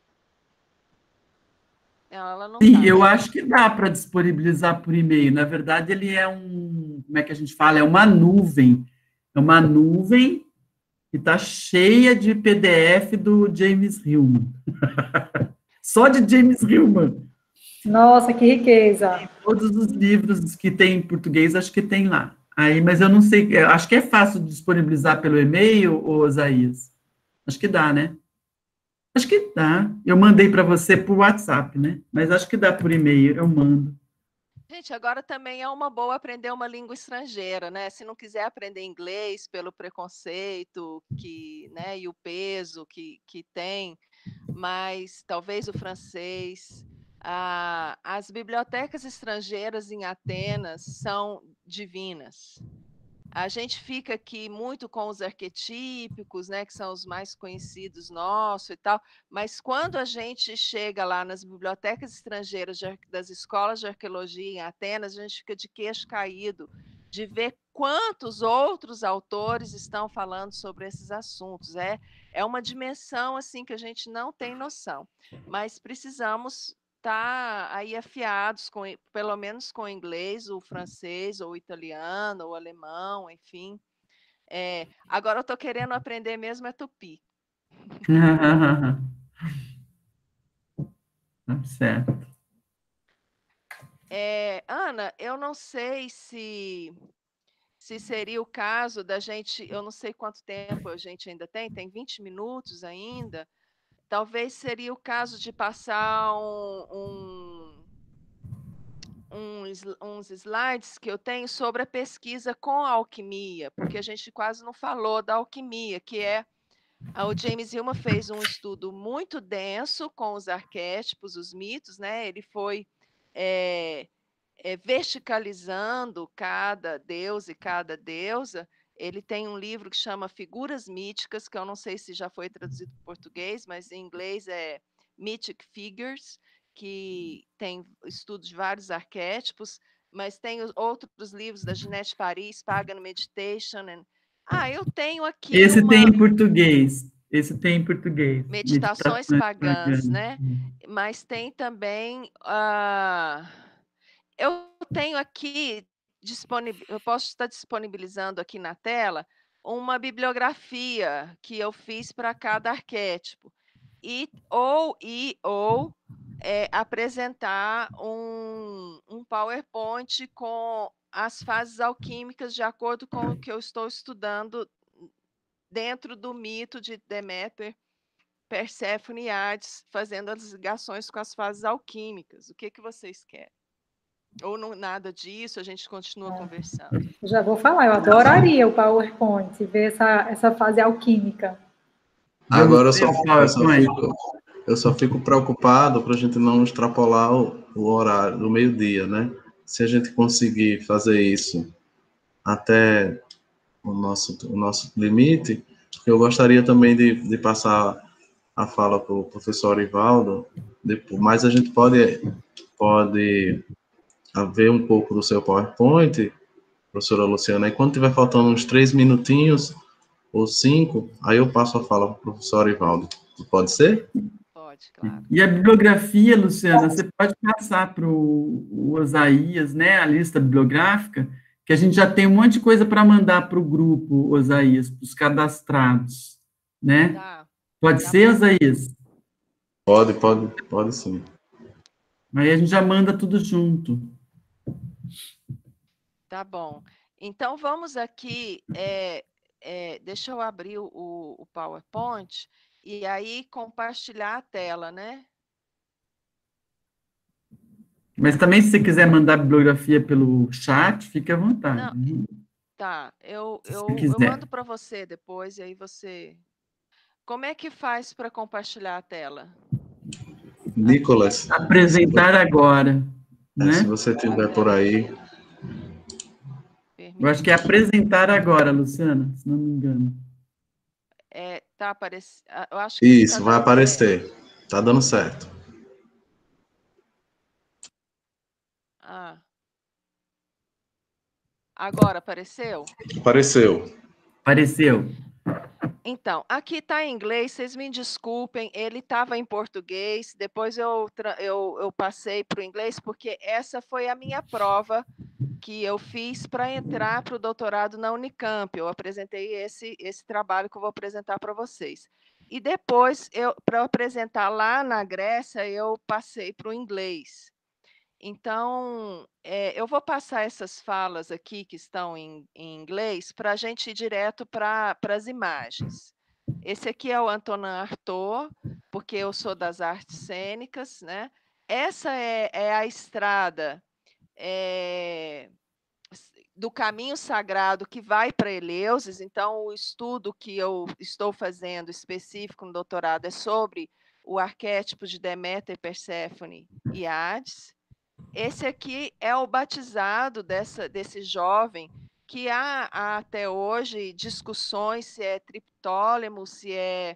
Speaker 6: Ela não
Speaker 3: Sim,
Speaker 6: tá,
Speaker 3: eu
Speaker 6: né?
Speaker 3: acho que dá para disponibilizar por e-mail. Na verdade, ele é como é que a gente fala? É uma nuvem. É uma nuvem que está cheia de PDF do James Hillman. Só de James Hillman.
Speaker 7: Nossa, que riqueza!
Speaker 3: Todos os livros que tem em português, acho que tem lá. Aí, mas eu não sei, acho que é fácil de disponibilizar pelo e-mail, Osaías? Acho que dá, né? Acho que dá. Eu mandei para você por WhatsApp, né? Mas acho que dá por e-mail, eu mando.
Speaker 6: Gente, agora também é uma boa aprender uma língua estrangeira, né? Se não quiser aprender inglês pelo preconceito né, e o peso que tem, mas talvez o francês. As bibliotecas estrangeiras em Atenas são divinas. A gente fica aqui muito com os arquetípicos, né, que são os mais conhecidos nossos e tal, mas quando a gente chega lá nas bibliotecas estrangeiras das escolas de arqueologia em Atenas, a gente fica de queixo caído de ver quantos outros autores estão falando sobre esses assuntos. É uma dimensão assim que a gente não tem noção, mas precisamos estar aí afiados, pelo menos com o inglês, o francês, ou o italiano, ou o alemão, enfim. Agora eu estou querendo aprender mesmo é tupi.
Speaker 3: Certo.
Speaker 6: Ana, eu não sei se seria o caso da gente, eu não sei quanto tempo a gente ainda tem 20 minutos ainda, talvez seria o caso de passar uns slides que eu tenho sobre a pesquisa com a alquimia, porque a gente quase não falou da alquimia, que o James Hillman fez um estudo muito denso com os arquétipos, os mitos, né? Ele foi verticalizando cada deus e cada deusa. Ele tem um livro que chama Figuras Míticas, que eu não sei se já foi traduzido para português, mas em inglês é Mythic Figures, que tem estudos de vários arquétipos, mas tem outros livros da Ginette Paris, Pagan Meditation. Eu tenho aqui
Speaker 3: Esse tem em português. Esse tem em português.
Speaker 6: Meditações Pagãs, né? Mas tem também... eu tenho aqui, eu posso estar disponibilizando aqui na tela uma bibliografia que eu fiz para cada arquétipo. Ou apresentar um PowerPoint com as fases alquímicas de acordo com o que eu estou estudando dentro do mito de Deméter, Perséfone e Hades, fazendo as ligações com as fases alquímicas. O que vocês querem? Ou não, nada disso, a gente continua conversando.
Speaker 7: Já vou falar, eu adoraria o PowerPoint, ver essa fase alquímica.
Speaker 1: Agora eu só fico preocupado para a gente não extrapolar o horário do meio-dia, né? Se a gente conseguir fazer isso até o nosso limite, eu gostaria também de passar a fala para o professor Ivaldo, mas a gente pode ver um pouco do seu PowerPoint, professora Luciana, e quando tiver faltando uns 3 minutinhos ou 5, aí eu passo a fala para o professor Ivaldo. Pode ser?
Speaker 6: Pode, claro.
Speaker 3: E a bibliografia, Luciana, você pode passar para o Osaías, né, a lista bibliográfica, que a gente já tem um monte de coisa para mandar para o grupo, Osaías, para os cadastrados, né?
Speaker 6: Tá.
Speaker 3: Pode ser, Osaías?
Speaker 1: Pode sim.
Speaker 3: Aí a gente já manda tudo junto.
Speaker 6: Tá bom. Então, vamos aqui, deixa eu abrir o PowerPoint e aí compartilhar a tela, né?
Speaker 3: Mas também, se você quiser mandar a bibliografia pelo chat, fique à vontade.
Speaker 6: Não, tá, eu mando para você depois, e aí você... Como é que faz para compartilhar a tela?
Speaker 1: Nicolas.
Speaker 3: Apresentar agora, né?
Speaker 1: Se você tiver por aí.
Speaker 3: Eu acho que é apresentar agora, Luciana, se não me engano.
Speaker 6: Tá aparecendo. Eu acho que
Speaker 1: isso, vai aparecer. Certo. Tá dando certo.
Speaker 6: Agora apareceu?
Speaker 3: Apareceu.
Speaker 6: Então, aqui está em inglês, vocês me desculpem, ele estava em português, depois eu passei para o inglês, porque essa foi a minha prova que eu fiz para entrar para o doutorado na Unicamp. Eu apresentei esse trabalho que eu vou apresentar para vocês. E depois, para apresentar lá na Grécia, eu passei para o inglês. Então, eu vou passar essas falas aqui que estão em inglês para a gente ir direto para as imagens. Esse aqui é o Antonin Artaud, porque eu sou das artes cênicas, né? Essa é a estrada do caminho sagrado que vai para Eleusis. Então, o estudo que eu estou fazendo específico no doutorado é sobre o arquétipo de Deméter, Perséfone e Hades. Esse aqui é o batizado desse jovem, que há até hoje discussões se é Triptólemo, se é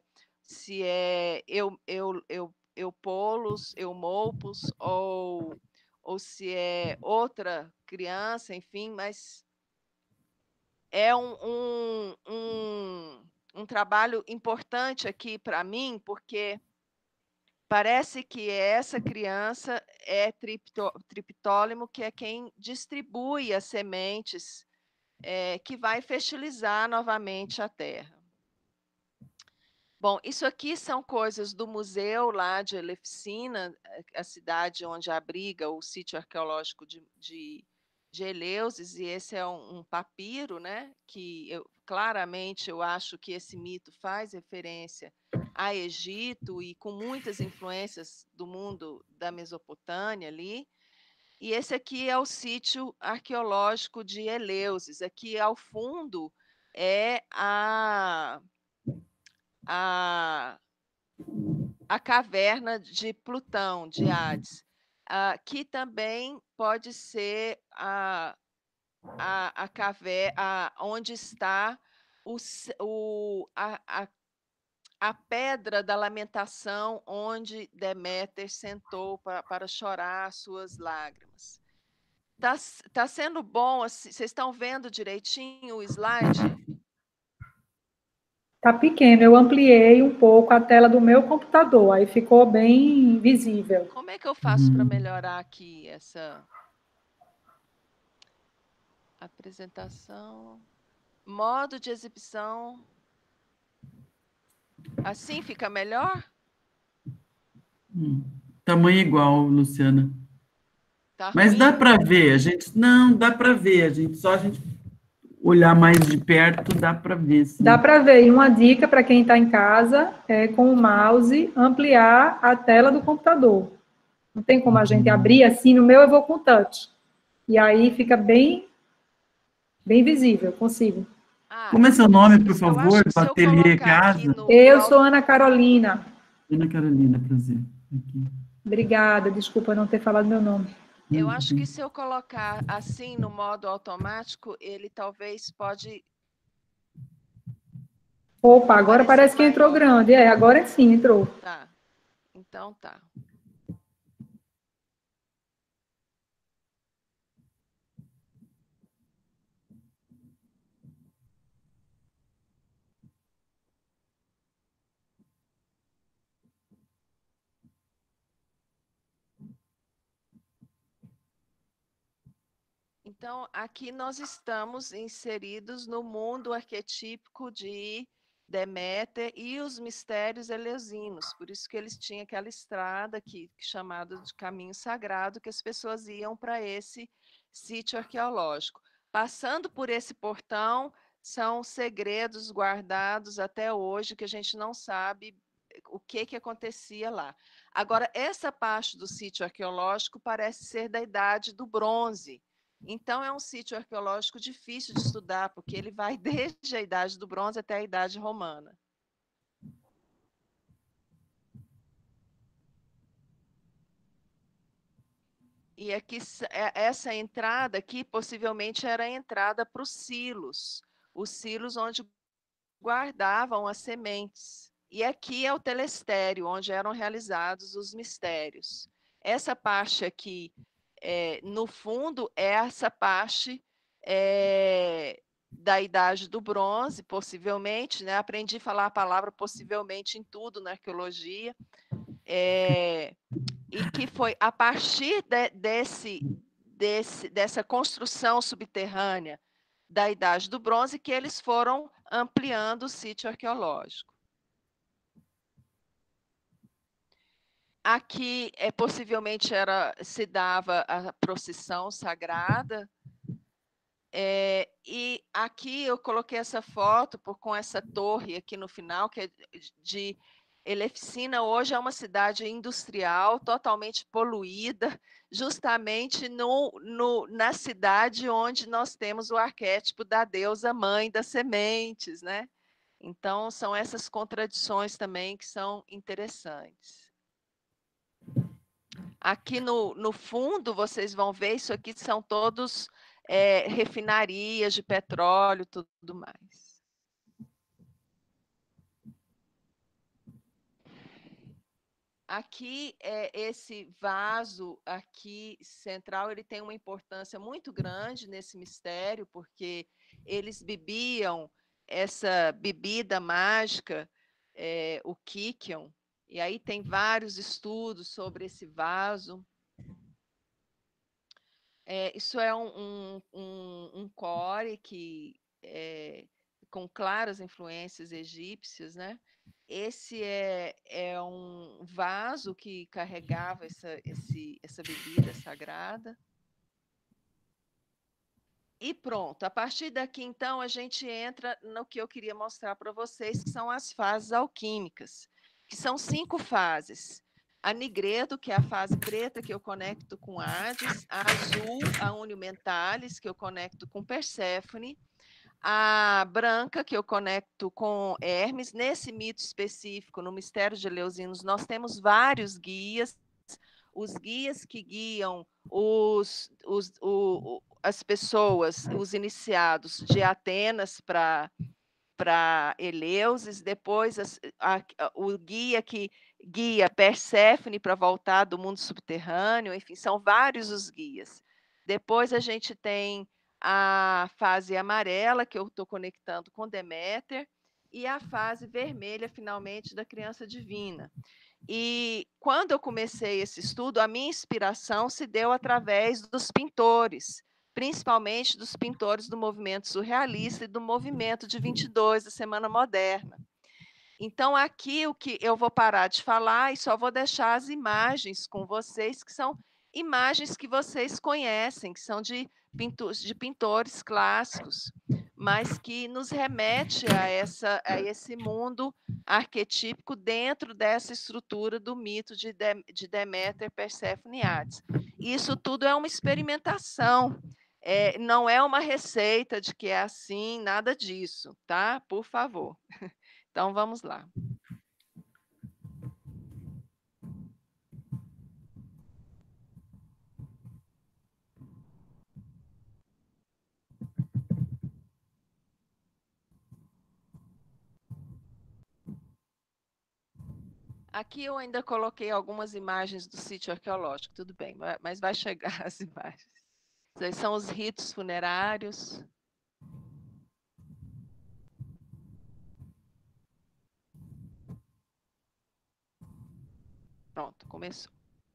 Speaker 6: Eupolus, Eumolpus, ou se é outra criança, enfim, mas é um trabalho importante aqui para mim, porque parece que essa criança é Triptólemo, que é quem distribui as sementes que vai fertilizar novamente a terra. Bom, isso aqui são coisas do museu lá de Elefsina, a cidade onde abriga o sítio arqueológico de Eleusis, e esse é um papiro, né, que claramente eu acho que esse mito faz referência a Egito e com muitas influências do mundo da Mesopotâmia ali. E esse aqui é o sítio arqueológico de Eleusis. Aqui ao fundo é a caverna de Plutão, de Hades, que também pode ser a caverna onde está a pedra da lamentação, onde Deméter sentou para chorar suas lágrimas. Tá sendo bom? Vocês estão vendo direitinho o slide?
Speaker 7: Tá pequeno, eu ampliei um pouco a tela do meu computador, aí ficou bem visível.
Speaker 6: Como é que eu faço para melhorar aqui essa apresentação? Modo de exibição. Assim fica melhor?
Speaker 3: Tamanho igual, Luciana.
Speaker 6: Tá
Speaker 3: Mas
Speaker 6: ruim?
Speaker 3: dá para ver, não dá para ver, só a gente olhar mais de perto, dá para ver. Sim.
Speaker 7: Dá para ver, e uma dica para quem está em casa é com o mouse ampliar a tela do computador. Não tem como a gente abrir assim, no meu eu vou com touch. E aí fica bem visível, consigo.
Speaker 3: Como é seu nome, por favor, do Ateliê Casa?
Speaker 7: Eu sou Ana Carolina.
Speaker 3: Ana Carolina, prazer. Aqui.
Speaker 7: Obrigada, desculpa não ter falado meu nome.
Speaker 6: Eu acho que se eu colocar assim no modo automático, ele talvez pode...
Speaker 7: Opa, agora parece que entrou grande. Agora sim, entrou.
Speaker 6: Tá, então tá. Então, aqui nós estamos inseridos no mundo arquetípico de Deméter e os mistérios eleusinos. Por isso que eles tinham aquela estrada aqui, chamada de caminho sagrado, que as pessoas iam para esse sítio arqueológico. Passando por esse portão, são segredos guardados até hoje, que a gente não sabe o que acontecia lá. Agora, essa parte do sítio arqueológico parece ser da Idade do Bronze. Então, é um sítio arqueológico difícil de estudar, porque ele vai desde a Idade do Bronze até a Idade Romana. E aqui, essa entrada aqui, possivelmente, era a entrada para os silos onde guardavam as sementes. E aqui é o telestério, onde eram realizados os mistérios. Essa parte aqui, no fundo, é essa parte da Idade do Bronze, possivelmente, né? Aprendi a falar a palavra possivelmente em tudo na arqueologia, e que foi a partir dessa construção subterrânea da Idade do Bronze que eles foram ampliando o sítio arqueológico. Aqui, possivelmente, se dava a procissão sagrada, e aqui eu coloquei essa foto com essa torre aqui no final, que é de Elefsina. Hoje é uma cidade industrial, totalmente poluída, justamente na cidade onde nós temos o arquétipo da deusa mãe das sementes, né? Então, são essas contradições também que são interessantes. Aqui no fundo, vocês vão ver, isso aqui são todos refinarias de petróleo, tudo mais. Aqui, esse vaso aqui central, ele tem uma importância muito grande nesse mistério, porque eles bebiam essa bebida mágica, o Kykeon, E aí tem vários estudos sobre esse vaso. Isso é um core que com claras influências egípcias, né? Esse é um vaso que carregava essa bebida sagrada. E pronto, a partir daqui, então, a gente entra no que eu queria mostrar para vocês, que são as fases alquímicas, que são 5 fases. A nigredo, que é a fase preta, que eu conecto com Hades. A azul, a unio mentalis, que eu conecto com Perséfone. A branca, que eu conecto com Hermes. Nesse mito específico, no mistério de Eleusinos, nós temos vários guias. Os guias que guiam as pessoas, os iniciados de Atenas para Eleusis, depois o guia que guia Perséfone para voltar do mundo subterrâneo, enfim, são vários os guias. Depois a gente tem a fase amarela, que eu estou conectando com Deméter, e a fase vermelha, finalmente, da criança divina. E quando eu comecei esse estudo, a minha inspiração se deu através dos pintores, principalmente dos pintores do movimento surrealista e do movimento de 22, da Semana Moderna. Então, aqui o que eu vou parar de falar e só vou deixar as imagens com vocês, que são imagens que vocês conhecem, que são de pintores clássicos, mas que nos remete a esse mundo arquetípico dentro dessa estrutura do mito de Deméter, Perséfone e Hades. Isso tudo é uma experimentação, não é uma receita de que é assim, nada disso, tá? Por favor. Então, vamos lá. Aqui eu ainda coloquei algumas imagens do sítio arqueológico, tudo bem, mas vai chegar as imagens. Esses são os ritos funerários. Pronto, começou.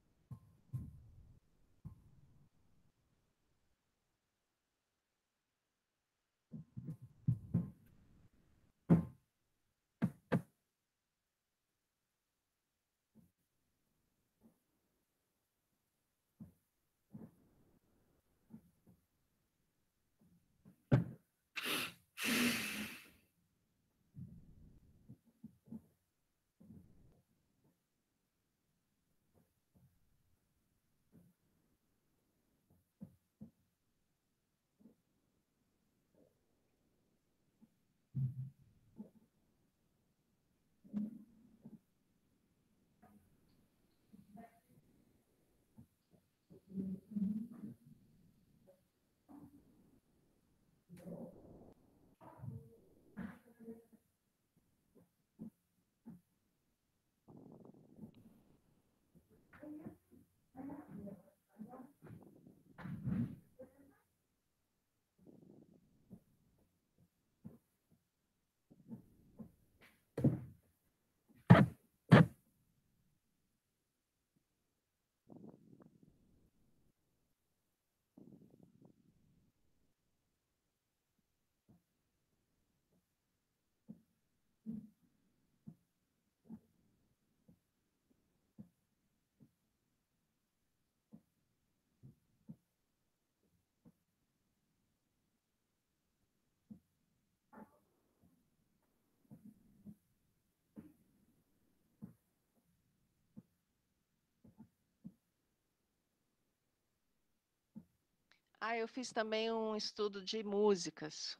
Speaker 6: Eu fiz também um estudo de músicas.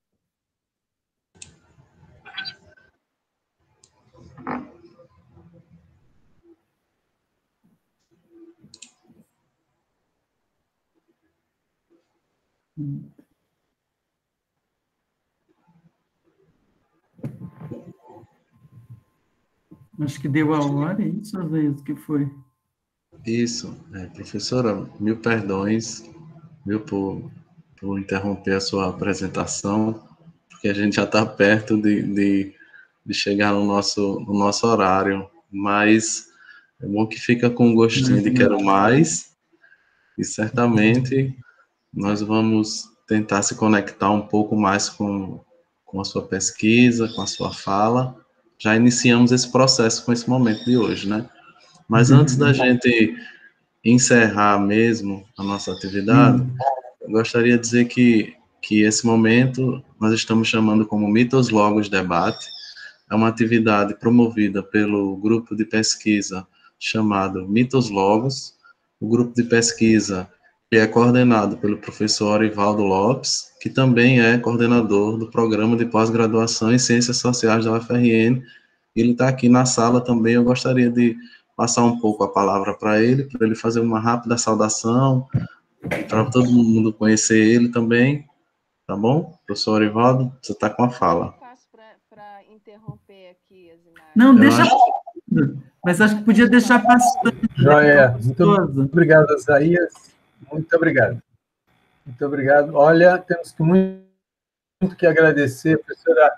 Speaker 3: Acho que deu a hora, é isso, Azeis, que foi?
Speaker 1: Isso, professora, mil perdões, por interromper a sua apresentação, porque a gente já está perto de chegar no nosso horário, mas é bom que fica com um gostinho de quero mais, e certamente nós vamos tentar se conectar um pouco mais com a sua pesquisa, com a sua fala. Já iniciamos esse processo com esse momento de hoje, né? Mas antes da gente encerrar mesmo a nossa atividade, eu gostaria de dizer que esse momento nós estamos chamando como Mitos Logos Debate. É uma atividade promovida pelo grupo de pesquisa chamado Mitos Logos. O grupo de pesquisa é coordenado pelo professor Orivaldo Lopes, que também é coordenador do programa de pós-graduação em Ciências Sociais da UFRN. Ele está aqui na sala também. Eu gostaria de passar um pouco a palavra para ele fazer uma rápida saudação, para todo mundo conhecer ele também, tá bom? Professor Orivaldo, você está com a fala.
Speaker 6: Eu faço para interromper aqui as imagens.
Speaker 3: Não, deixa... Mas acho que podia deixar passando.
Speaker 5: Joia, muito obrigado, Isaías. Muito obrigado. Muito obrigado. Olha, temos muito que agradecer, professora.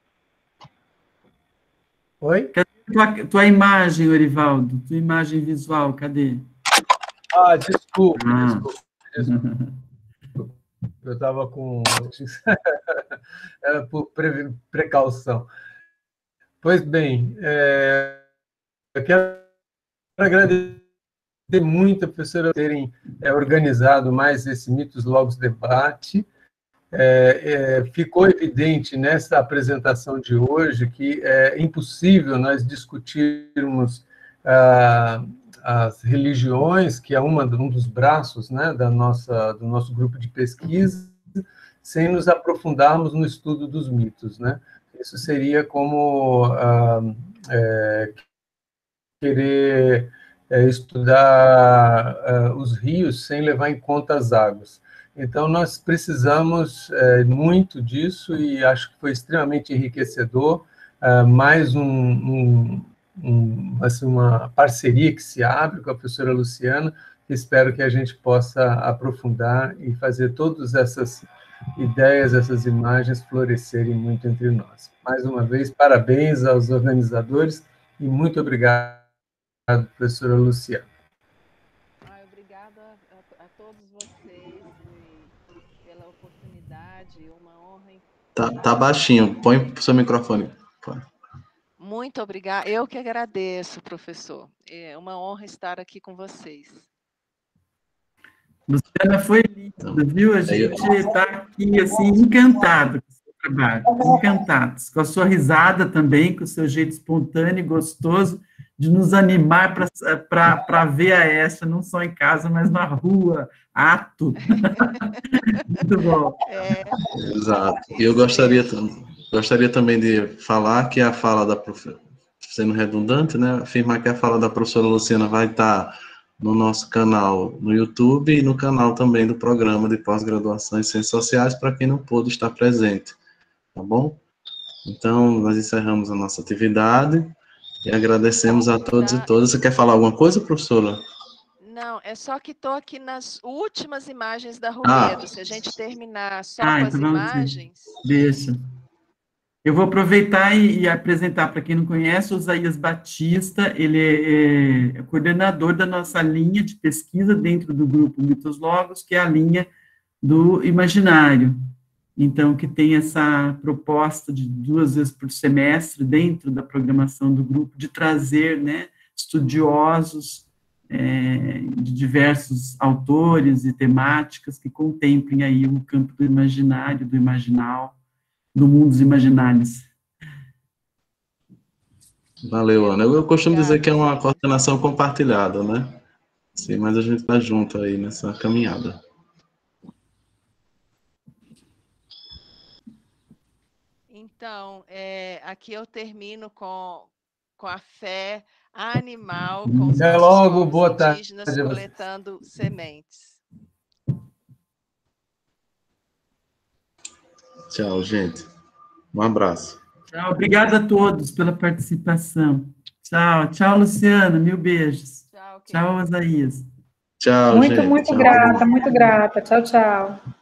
Speaker 5: Oi?
Speaker 3: Cadê tua imagem, Orivaldo? Tua imagem visual, cadê?
Speaker 5: Desculpa. Eu estava com... Era por precaução. Pois bem, eu quero agradecer muito a professora terem organizado mais esse Mitos Logos Debate. Ficou evidente nessa apresentação de hoje que é impossível nós discutirmos as religiões, que é um dos braços, né, do nosso grupo de pesquisa, sem nos aprofundarmos no estudo dos mitos, né? Isso seria como querer estudar os rios sem levar em conta as águas. Então, nós precisamos muito disso e acho que foi extremamente enriquecedor, mais assim, uma parceria que se abre com a professora Luciana, que espero que a gente possa aprofundar e fazer todas essas ideias, essas imagens florescerem muito entre nós. Mais uma vez, parabéns aos organizadores e muito obrigado, professora Luciana.
Speaker 6: Obrigada a todos vocês pela oportunidade, uma honra.
Speaker 1: Tá baixinho, põe o seu microfone.
Speaker 6: Muito obrigada. Eu que agradeço, professor. É uma honra estar aqui com vocês.
Speaker 3: Luciana, foi linda, viu? A gente está aqui, assim, encantado com o seu trabalho, encantados, com a sua risada também, com o seu jeito espontâneo e gostoso de nos animar para ver a Estia, não só em casa, mas na rua, ato. Muito bom.
Speaker 1: Exato. E eu gostaria também de falar que a fala da professora, sendo redundante, né, afirmar que a fala da professora Luciana vai estar no nosso canal no YouTube e no canal também do programa de pós-graduação em Ciências Sociais, para quem não pôde estar presente, tá bom? Então, nós encerramos a nossa atividade e agradecemos a todos e todas. Você quer falar alguma coisa, professora?
Speaker 6: Não, é só que estou aqui nas últimas imagens da Rumedo. Se a gente terminar só com as imagens...
Speaker 3: Deixa. Eu vou aproveitar e apresentar para quem não conhece, o Isaías Batista. Ele é coordenador da nossa linha de pesquisa dentro do grupo Mitos Logos, que é a linha do imaginário. Então, que tem essa proposta de 2 vezes por semestre, dentro da programação do grupo, de trazer, né, estudiosos de diversos autores e temáticas que contemplem aí o campo do imaginário, do imaginal, do mundo dos imaginários.
Speaker 1: Valeu, Ana. Eu costumo dizer que é uma coordenação compartilhada, né? Sim, mas a gente está junto aí nessa caminhada.
Speaker 6: Então, aqui eu termino com a fé animal, com os povos indígenas coletando sementes.
Speaker 1: Tchau, gente. Um abraço.
Speaker 3: Tchau, obrigada a todos pela participação. Tchau, tchau, Luciana, mil beijos. Tchau, Isaías.
Speaker 1: Tchau,
Speaker 7: muito,
Speaker 1: gente.
Speaker 7: Muito
Speaker 1: tchau.
Speaker 7: grata, muito grata. Tchau, tchau.